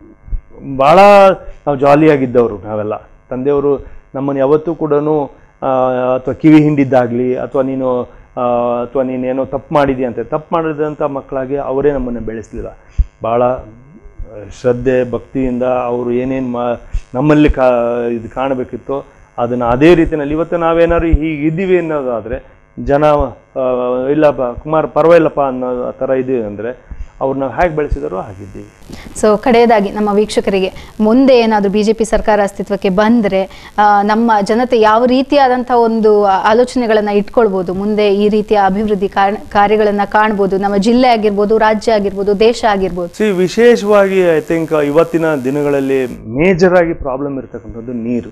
ಭಾಳ ನಾವು ಜಾಲಿಯಾಗಿದ್ದವರು ನಾವೆಲ್ಲ. ತಂದೆಯವರು ನಮ್ಮನ್ನು ಯಾವತ್ತೂ ಕೂಡ ಅಥವಾ ಕಿವಿ ಹಿಂಡಿದ್ದಾಗಲಿ ಅಥವಾ ನೀನು ಅಥವಾ ನೀನೇನೋ ತಪ್ಪು ಮಾಡಿದೆಯಂತೆ, ತಪ್ಪು ಮಾಡಿದಂಥ ಮಕ್ಕಳಾಗಿ ಅವರೇ ನಮ್ಮನ್ನು ಬೆಳೆಸಲಿಲ್ಲ. ಭಾಳ ಶ್ರದ್ಧೆ ಭಕ್ತಿಯಿಂದ ಅವರು ಏನೇನು ಮಾ ನಮ್ಮಲ್ಲಿ ಕಾ ಇದು ಕಾಣಬೇಕಿತ್ತೋ ಅದನ್ನು ಅದೇ ರೀತಿಯಲ್ಲಿ ಇವತ್ತು ನಾವೇನಾದ್ರು ಹೀಗೆ ಇದ್ದೀವಿ ಅನ್ನೋದಾದರೆ ಜನ ಇಲ್ಲ ಕುಮಾರ್ ಪರವಾಗಿಲ್ಲಪ್ಪ ಅನ್ನೋ ಥರ ಇದೀವಿ ಅಂದರೆ ಅವ್ರನ್ನ ಹೇಗೆ ಬೆಳೆಸಿದಾರೋ ಹಾಗಿದ್ದೀವಿ. ಸೊ ಕಡೆಯದಾಗಿ ನಮ್ಮ ವೀಕ್ಷಕರಿಗೆ, ಮುಂದೆ ಏನಾದರೂ ಬಿ ಜೆ ಪಿ ಸರ್ಕಾರ ಅಸ್ತಿತ್ವಕ್ಕೆ ಬಂದರೆ ನಮ್ಮ ಜನತೆ ಯಾವ ರೀತಿಯಾದಂಥ ಒಂದು ಆಲೋಚನೆಗಳನ್ನು ಇಟ್ಕೊಳ್ಬೋದು, ಮುಂದೆ ಈ ರೀತಿಯ ಅಭಿವೃದ್ಧಿ ಕಾರ್ಯಗಳನ್ನು ಕಾಣ್ಬೋದು, ನಮ್ಮ ಜಿಲ್ಲೆ ಆಗಿರ್ಬೋದು, ರಾಜ್ಯ ಆಗಿರ್ಬೋದು, ದೇಶ ಆಗಿರ್ಬೋದು? ಸಿ ವಿಶೇಷವಾಗಿ ಐ ಥಿಂಕ್ ಇವತ್ತಿನ ದಿನಗಳಲ್ಲಿ ಮೇಜರಾಗಿ ಪ್ರಾಬ್ಲಮ್ ಇರ್ತಕ್ಕಂಥದ್ದು ನೀರು.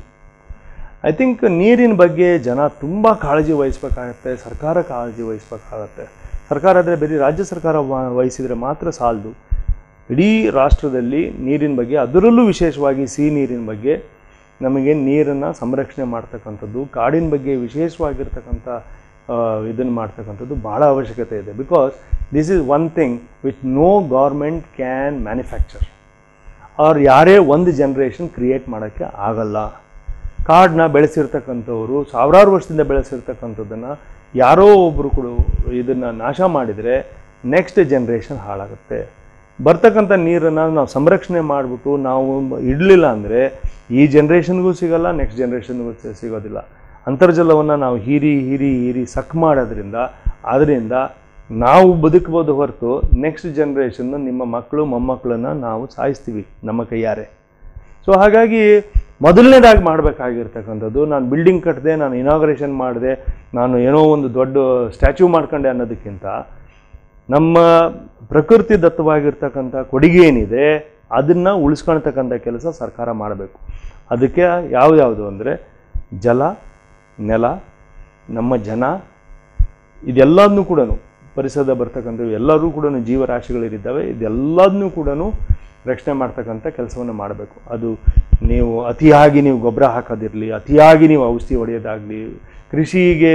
ಐ ಥಿಂಕ್ ನೀರಿನ ಬಗ್ಗೆ ಜನ ತುಂಬ ಕಾಳಜಿ ವಹಿಸ್ಬೇಕಾಗತ್ತೆ, ಸರ್ಕಾರ ಕಾಳಜಿ ವಹಿಸ್ಬೇಕಾಗತ್ತೆ. ಸರ್ಕಾರ ಆದರೆ ಬರೀ ರಾಜ್ಯ ಸರ್ಕಾರ ವಹಿಸಿದರೆ ಮಾತ್ರ ಸಾಲದು. ಇಡೀ ರಾಷ್ಟ್ರದಲ್ಲಿ ನೀರಿನ ಬಗ್ಗೆ, ಅದರಲ್ಲೂ ವಿಶೇಷವಾಗಿ ಸಿಹಿ ನೀರಿನ ಬಗ್ಗೆ ನಮಗೆ ನೀರನ್ನು ಸಂರಕ್ಷಣೆ ಮಾಡ್ತಕ್ಕಂಥದ್ದು, ಕಾಡಿನ ಬಗ್ಗೆ ವಿಶೇಷವಾಗಿರ್ತಕ್ಕಂಥ ಇದನ್ನು ಮಾಡ್ತಕ್ಕಂಥದ್ದು ಭಾಳ ಅವಶ್ಯಕತೆ ಇದೆ. Because this is one thing which no government can manufacture or ಯಾರೇ ಒಂದು ಜನ್ರೇಷನ್ ಕ್ರಿಯೇಟ್ ಮಾಡೋಕ್ಕೆ ಆಗಲ್ಲ. ಕಾಡನ್ನ ಬೆಳೆಸಿರ್ತಕ್ಕಂಥವ್ರು ಸಾವಿರಾರು ವರ್ಷದಿಂದ ಬೆಳೆಸಿರ್ತಕ್ಕಂಥದ್ದನ್ನು ಯಾರೋ ಒಬ್ಬರು ಕೂಡ ಇದನ್ನು ನಾಶ ಮಾಡಿದರೆ ನೆಕ್ಸ್ಟ್ ಜನ್ರೇಷನ್ ಹಾಳಾಗುತ್ತೆ. ಬರ್ತಕ್ಕಂಥ ನೀರನ್ನು ನಾವು ಸಂರಕ್ಷಣೆ ಮಾಡಿಬಿಟ್ಟು ನಾವು ಇಡಲಿಲ್ಲ ಅಂದರೆ ಈ ಜನ್ರೇಷನ್ಗೂ ಸಿಗೋಲ್ಲ, ನೆಕ್ಸ್ಟ್ ಜನ್ರೇಷನ್ಗೂ ಸಿಗೋದಿಲ್ಲ. ಅಂತರ್ಜಲವನ್ನು ನಾವು ಹೀರಿ ಹೀರಿ ಹೀರಿ ಸಕ್ ಮಾಡೋದ್ರಿಂದ ಅದರಿಂದ ನಾವು ಬದುಕ್ಬೋದು ಹೊರತು ನೆಕ್ಸ್ಟ್ ಜನ್ರೇಷನ್ನು ನಿಮ್ಮ ಮಕ್ಕಳು ಮೊಮ್ಮಕ್ಕಳನ್ನು ನಾವು ಸಾಯಿಸ್ತೀವಿ ನಮ್ಮ ಕೈಯಾರೆ. ಸೊ ಹಾಗಾಗಿ ಮೊದಲನೇದಾಗಿ ಮಾಡಬೇಕಾಗಿರ್ತಕ್ಕಂಥದ್ದು, ನಾನು ಬಿಲ್ಡಿಂಗ್ ಕಟ್ಟಿದೆ, ನಾನು ಇನಾಗ್ರೇಷನ್ ಮಾಡಿದೆ, ನಾನು ಏನೋ ಒಂದು ದೊಡ್ಡ ಸ್ಟ್ಯಾಚ್ಯೂ ಮಾಡ್ಕೊಂಡೆ ಅನ್ನೋದಕ್ಕಿಂತ ನಮ್ಮ ಪ್ರಕೃತಿ ದತ್ತವಾಗಿರ್ತಕ್ಕಂಥ ಕೊಡುಗೆ ಏನಿದೆ ಅದನ್ನು ಉಳಿಸ್ಕೊಳ್ತಕ್ಕಂಥ ಕೆಲಸ ಸರ್ಕಾರ ಮಾಡಬೇಕು. ಅದಕ್ಕೆ ಯಾವ್ಯಾವುದು ಅಂದರೆ ಜಲ, ನೆಲ, ನಮ್ಮ ಜನ, ಇದೆಲ್ಲದನ್ನೂ ಕೂಡ ಪರಿಸರದ ಬರ್ತಕ್ಕಂಥವು ಎಲ್ಲರೂ ಕೂಡ ಜೀವರಾಶಿಗಳಿದ್ದಾವೆ, ಇದೆಲ್ಲದನ್ನೂ ಕೂಡ ರಕ್ಷಣೆ ಮಾಡ್ತಕ್ಕಂಥ ಕೆಲಸವನ್ನು ಮಾಡಬೇಕು. ಅದು ನೀವು ಅತಿಯಾಗಿ ನೀವು ಗೊಬ್ಬರ ಹಾಕೋದಿರಲಿ, ಅತಿಯಾಗಿ ನೀವು ಔಷಧಿ ಹೊಡೆಯೋದಾಗಲಿ, ಕೃಷಿಗೆ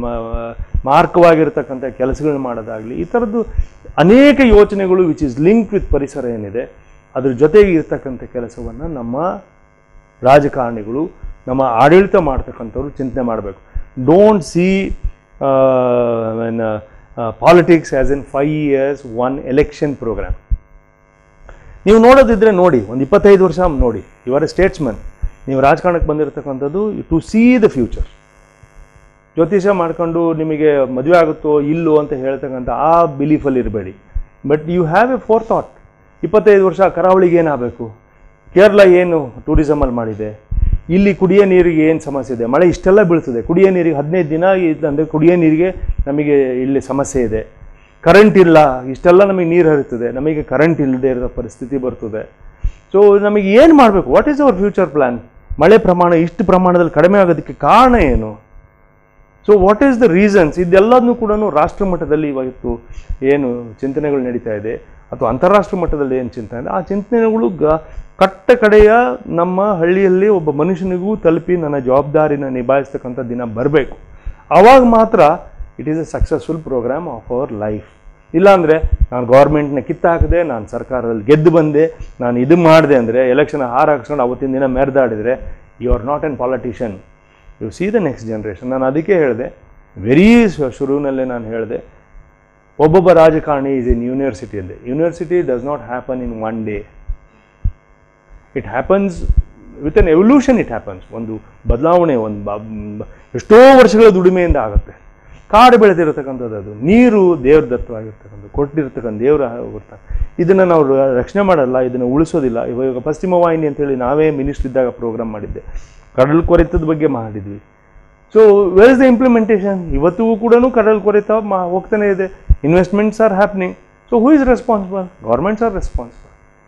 ಮಾರ್ಕವಾಗಿರ್ತಕ್ಕಂಥ ಕೆಲಸಗಳನ್ನ ಮಾಡೋದಾಗಲಿ, ಈ ಥರದ್ದು ಅನೇಕ ಯೋಚನೆಗಳು ವಿಚ್ ಇಸ್ ಲಿಂಕ್ ವಿತ್ ಪರಿಸರ ಏನಿದೆ ಅದ್ರ ಜೊತೆಗೆ ಇರ್ತಕ್ಕಂಥ ಕೆಲಸವನ್ನು ನಮ್ಮ ರಾಜಕಾರಣಿಗಳು, ನಮ್ಮ ಆಡಳಿತ ಮಾಡ್ತಕ್ಕಂಥವ್ರು ಚಿಂತನೆ ಮಾಡಬೇಕು. Don't see politics as in five years one election program. ನೀವು ನೋಡೋದಿದ್ರೆ ನೋಡಿ, ಒಂದು ಇಪ್ಪತ್ತೈದು ವರ್ಷ ನೋಡಿ, ಯು ಆರ್ ಎ ಸ್ಟೇಟ್ಸ್ಮನ್, ನೀವು ರಾಜಕಾರಣಕ್ಕೆ ಬಂದಿರತಕ್ಕಂಥದ್ದು ಟು ಸಿ ದ ಫ್ಯೂಚರ್. ಜ್ಯೋತಿಷ ಮಾಡ್ಕೊಂಡು ನಿಮಗೆ ಮದುವೆ ಆಗುತ್ತೋ ಇಲ್ಲೋ ಅಂತ ಹೇಳ್ತಕ್ಕಂಥ ಆ ಬಿಲೀಫಲ್ಲಿ ಇರಬೇಡಿ. But you have a forethought. ಇಪ್ಪತ್ತೈದು ವರ್ಷ ಕರಾವಳಿಗೆ ಏನಾಗಬೇಕು, ಕೇರಳ ಏನು ಟೂರಿಸಮಲ್ಲಿ ಮಾಡಿದೆ, ಇಲ್ಲಿ ಕುಡಿಯೋ ನೀರಿಗೆ ಏನು ಸಮಸ್ಯೆ ಇದೆ, ಮಳೆ ಇಷ್ಟೆಲ್ಲ ಬೀಳ್ತದೆ, ಕುಡಿಯೋ ನೀರಿಗೆ ಹದಿನೈದು ದಿನ ಅಂದರೆ ಕುಡಿಯೋ ನೀರಿಗೆ ನಮಗೆ ಇಲ್ಲಿ ಸಮಸ್ಯೆ ಇದೆ, ಕರೆಂಟ್ ಇಲ್ಲ, ಇಷ್ಟೆಲ್ಲ ನಮಗೆ ನೀರು ಹರಿತದೆ, ನಮಗೆ ಕರೆಂಟ್ ಇಲ್ಲದೆ ಇರೋ ಪರಿಸ್ಥಿತಿ ಬರ್ತದೆ. ಸೊ ನಮಗೆ ಏನು ಮಾಡಬೇಕು, what is our future plan? ಮಳೆ ಪ್ರಮಾಣ ಇಷ್ಟು ಪ್ರಮಾಣದಲ್ಲಿ ಕಡಿಮೆ ಆಗೋದಕ್ಕೆ ಕಾರಣ ಏನು? So what is the reasons? ಇದೆಲ್ಲದನ್ನು ಕೂಡ ರಾಷ್ಟ್ರ ಮಟ್ಟದಲ್ಲಿ ಇವತ್ತು ಏನು ಚಿಂತನೆಗಳು ನಡೀತಾ ಇದೆ ಅಥವಾ ಅಂತಾರಾಷ್ಟ್ರ ಮಟ್ಟದಲ್ಲಿ ಏನು ಚಿಂತನೆ ಇದೆ, ಆ ಚಿಂತನೆಗಳು ಗ ಕಟ್ಟ ಕಡೆಯ ನಮ್ಮ ಹಳ್ಳಿಯಲ್ಲಿ ಒಬ್ಬ ಮನುಷ್ಯನಿಗೂ ತಲುಪಿ ನನ್ನ ಜವಾಬ್ದಾರಿನ ನಿಭಾಯಿಸ್ತಕ್ಕಂಥ ದಿನ ಬರಬೇಕು. ಆವಾಗ ಮಾತ್ರ it is a successful program of our life. ಇಲ್ಲಾಂದರೆ ನಾನು ಗೌರ್ಮೆಂಟ್ನ ಕಿತ್ತಾಕಿದೆ, ನಾನು ಸರ್ಕಾರದಲ್ಲಿ ಗೆದ್ದು ಬಂದೆ, ನಾನು ಇದು ಮಾಡಿದೆ ಅಂದರೆ ಎಲೆಕ್ಷನ್ ಹಾರ ಹಾಕ್ಸ್ಕೊಂಡು ಅವತ್ತಿನ ದಿನ ಮೆರೆದಾಡಿದರೆ you are not an politician, you see the next generation. ನಾನು ಅದಕ್ಕೆ ಹೇಳಿದೆ, ವೆರಿ ಶುರುವಿನಲ್ಲೇ ನಾನು ಹೇಳಿದೆ, ಒಬ್ಬೊಬ್ಬ ರಾಜಕಾರಣಿ ಈಸ್ ಇನ್ ಯೂನಿವರ್ಸಿಟಿ ಅಂದೆ. University does not happen in one day, it happens with an evolution. It happens, ಒಂದು ಬದಲಾವಣೆ, ಒಂದು ಬ ಎಷ್ಟೋ ವರ್ಷಗಳ ದುಡಿಮೆಯಿಂದ ಆಗುತ್ತೆ. ಕಾಡು ಬೆಳೆದಿರತಕ್ಕಂಥದ್ದು, ಅದು ನೀರು ದೇವ್ರ ದತ್ತವಾಗಿರ್ತಕ್ಕಂಥದ್ದು, ಕೊಟ್ಟಿರ್ತಕ್ಕಂಥ ದೇವರ ಕೊಡ್ತಾರೆ. ಇದನ್ನು ನಾವು ರಕ್ಷಣೆ ಮಾಡಲ್ಲ, ಇದನ್ನು ಉಳಿಸೋದಿಲ್ಲ. ಇವಾಗ ಪಶ್ಚಿಮ ವಾಹಿನಿ ಅಂತೇಳಿ ನಾವೇ ಮಿನಿಸ್ಟರ್ ಇದ್ದಾಗ ಪ್ರೋಗ್ರಾಮ್ ಮಾಡಿದ್ದೆ, ಕಡಲು ಕೊರೆತದ ಬಗ್ಗೆ ಮಾಡಿದ್ವಿ. So where is the implementation? ಇವತ್ತಿಗೂ ಕೂಡ ಕಡಲು ಕೊರೆತ ಮಾ ಹೋಗ್ತಾನೆ ಇದೆ. Investments are happening. So who is responsible? Governments are responsible.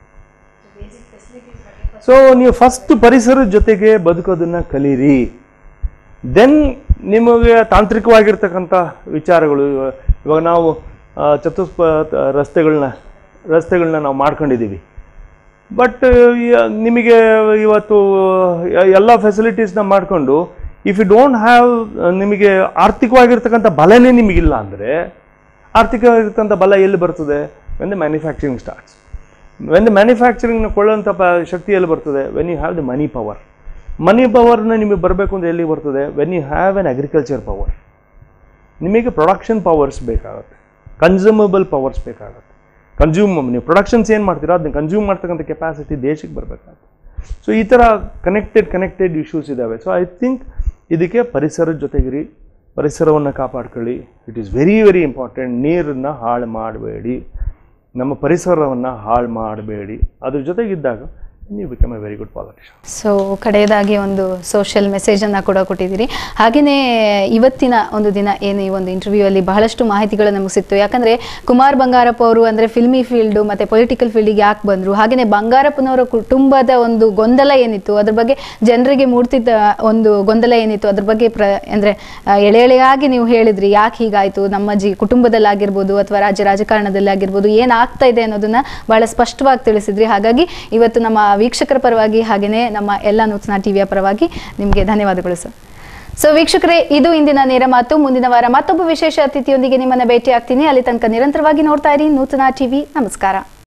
So ನೀವು ಫಸ್ಟ್ ಪರಿಸರದ ಜೊತೆಗೆ ಬದುಕೋದನ್ನು ಕಲೀರಿ. ದೆನ್ ನಿಮಗೆ ತಾಂತ್ರಿಕವಾಗಿರ್ತಕ್ಕಂಥ ವಿಚಾರಗಳು, ಇವಾಗ ನಾವು ಚತುಷ್ಪ ರಸ್ತೆಗಳನ್ನ ರಸ್ತೆಗಳನ್ನ ನಾವು ಮಾಡ್ಕೊಂಡಿದ್ದೀವಿ. ಬಟ್ ನಿಮಗೆ ಇವತ್ತು ಎಲ್ಲ ಫೆಸಿಲಿಟೀಸ್ನ ಮಾಡಿಕೊಂಡು ಇಫ್ ಯು ಡೋಂಟ್ ಹ್ಯಾವ್, ನಿಮಗೆ ಆರ್ಥಿಕವಾಗಿರ್ತಕ್ಕಂಥ ಬಲನೇ ನಿಮಗಿಲ್ಲ ಅಂದರೆ, ಆರ್ಥಿಕವಾಗಿರ್ತಕ್ಕಂಥ ಬಲ ಎಲ್ಲಿ ಬರ್ತದೆ? When the manufacturing starts. When the ಮ್ಯಾನುಫ್ಯಾಕ್ಚರಿಂಗ್ನ ಕೊಳ್ಳೋಂಥ ಪ ಶಕ್ತಿ ಎಲ್ಲಿ ಬರ್ತದೆ? When you have the money power. Money ಪವರ್ನ ನಿಮಗೆ ಬರಬೇಕು ಅಂದರೆ ಎಲ್ಲಿ ಬರ್ತದೆ? When you have an agriculture power. ನಿಮಗೆ ಪ್ರೊಡಕ್ಷನ್ ಪವರ್ಸ್ ಬೇಕಾಗುತ್ತೆ, ಕನ್ಸ್ಯೂಮಬಲ್ ಪವರ್ಸ್ ಬೇಕಾಗುತ್ತೆ. ಕನ್ಸ್ಯೂಮ್ ನೀವು ಪ್ರೊಡಕ್ಷನ್ಸ್ ಏನು ಮಾಡ್ತೀರಾ ಅದನ್ನ ಕನ್ಸ್ಯೂಮ್ ಮಾಡ್ತಕ್ಕಂಥ ಕೆಪಾಸಿಟಿ ದೇಶಕ್ಕೆ ಬರಬೇಕಾಗುತ್ತೆ. ಸೊ ಈ ಥರ ಕನೆಕ್ಟೆಡ್ ಕನೆಕ್ಟೆಡ್ ಇಶ್ಯೂಸ್ ಇದ್ದಾವೆ. ಸೊ ಐ ಥಿಂಕ್ ಇದಕ್ಕೆ ಪರಿಸರದ ಜೊತೆಗಿರಿ, ಪರಿಸರವನ್ನು ಕಾಪಾಡ್ಕೊಳ್ಳಿ. It is very very important. ನೀರನ್ನು ಹಾಳು ಮಾಡಬೇಡಿ, ನಮ್ಮ ಪರಿಸರವನ್ನು ಹಾಳು ಮಾಡಬೇಡಿ. ಅದ್ರ ಜೊತೆಗಿದ್ದಾಗ ನೀವು become a very good politician. So ಕಡೆಯದಾಗಿ ಒಂದು ಸೋಷಿಯಲ್ ಮೆಸೇಜನ್ನು ಕೂಡ ಕೊಟ್ಟಿದ್ದೀರಿ. ಹಾಗೆಯೇ ಇವತ್ತಿನ ಒಂದು ದಿನ ಏನು ಈ ಒಂದು ಇಂಟರ್ವ್ಯೂಯಲ್ಲಿ ಬಹಳಷ್ಟು ಮಾಹಿತಿಗಳು ನಮಗೆ ಸಿಕ್ತು. ಯಾಕಂದರೆ ಕುಮಾರ್ ಬಂಗಾರಪ್ಪ ಅವರು ಅಂದರೆ ಫಿಲ್ಮಿ ಫೀಲ್ಡು ಮತ್ತು ಪೊಲಿಟಿಕಲ್ ಫೀಲ್ಡಿಗೆ ಯಾಕೆ ಬಂದರು, ಹಾಗೆಯೇ ಬಂಗಾರಪ್ಪನವರ ಕುಟುಂಬದ ಒಂದು ಗೊಂದಲ ಏನಿತ್ತು ಅದ್ರ ಬಗ್ಗೆ, ಜನರಿಗೆ ಮೂಡ್ತಿದ್ದ ಒಂದು ಗೊಂದಲ ಏನಿತ್ತು ಅದ್ರ ಬಗ್ಗೆ ಪ್ರ ಅಂದರೆ ಎಳೆ ಎಳೆಯಾಗಿ ನೀವು ಹೇಳಿದ್ರಿ. ಯಾಕೆ ಹೀಗಾಯಿತು, ನಮ್ಮ ಜಿ ಕುಟುಂಬದಲ್ಲಾಗಿರ್ಬೋದು ಅಥವಾ ರಾಜ್ಯ ರಾಜಕಾರಣದಲ್ಲಾಗಿರ್ಬೋದು ಏನಾಗ್ತಾ ಇದೆ ಅನ್ನೋದನ್ನು ಭಾಳ ಸ್ಪಷ್ಟವಾಗಿ ತಿಳಿಸಿದ್ರಿ. ಹಾಗಾಗಿ ಇವತ್ತು ನಮ್ಮ ವೀಕ್ಷಕರ ಪರವಾಗಿ ಹಾಗೆಯೇ ನಮ್ಮ ಎಲ್ಲ ನೂತನ ಟಿವಿಯ ಪರವಾಗಿ ನಿಮಗೆ ಧನ್ಯವಾದಗಳು ಸರ್. ಸೊ ವೀಕ್ಷಕರೇ, ಇದು ಇಂದಿನ ನೇರ ಮಾತು. ಮುಂದಿನ ವಾರ ಮತ್ತೊಬ್ಬ ವಿಶೇಷ ಅತಿಥಿಯೊಂದಿಗೆ ನಿಮ್ಮನ್ನು ಭೇಟಿ ಆಗ್ತೀನಿ. ಅಲ್ಲಿ ತನಕ ನಿರಂತರವಾಗಿ ನೋಡ್ತಾ ಇರಿ ನೂತನ ಟಿವಿ. ನಮಸ್ಕಾರ.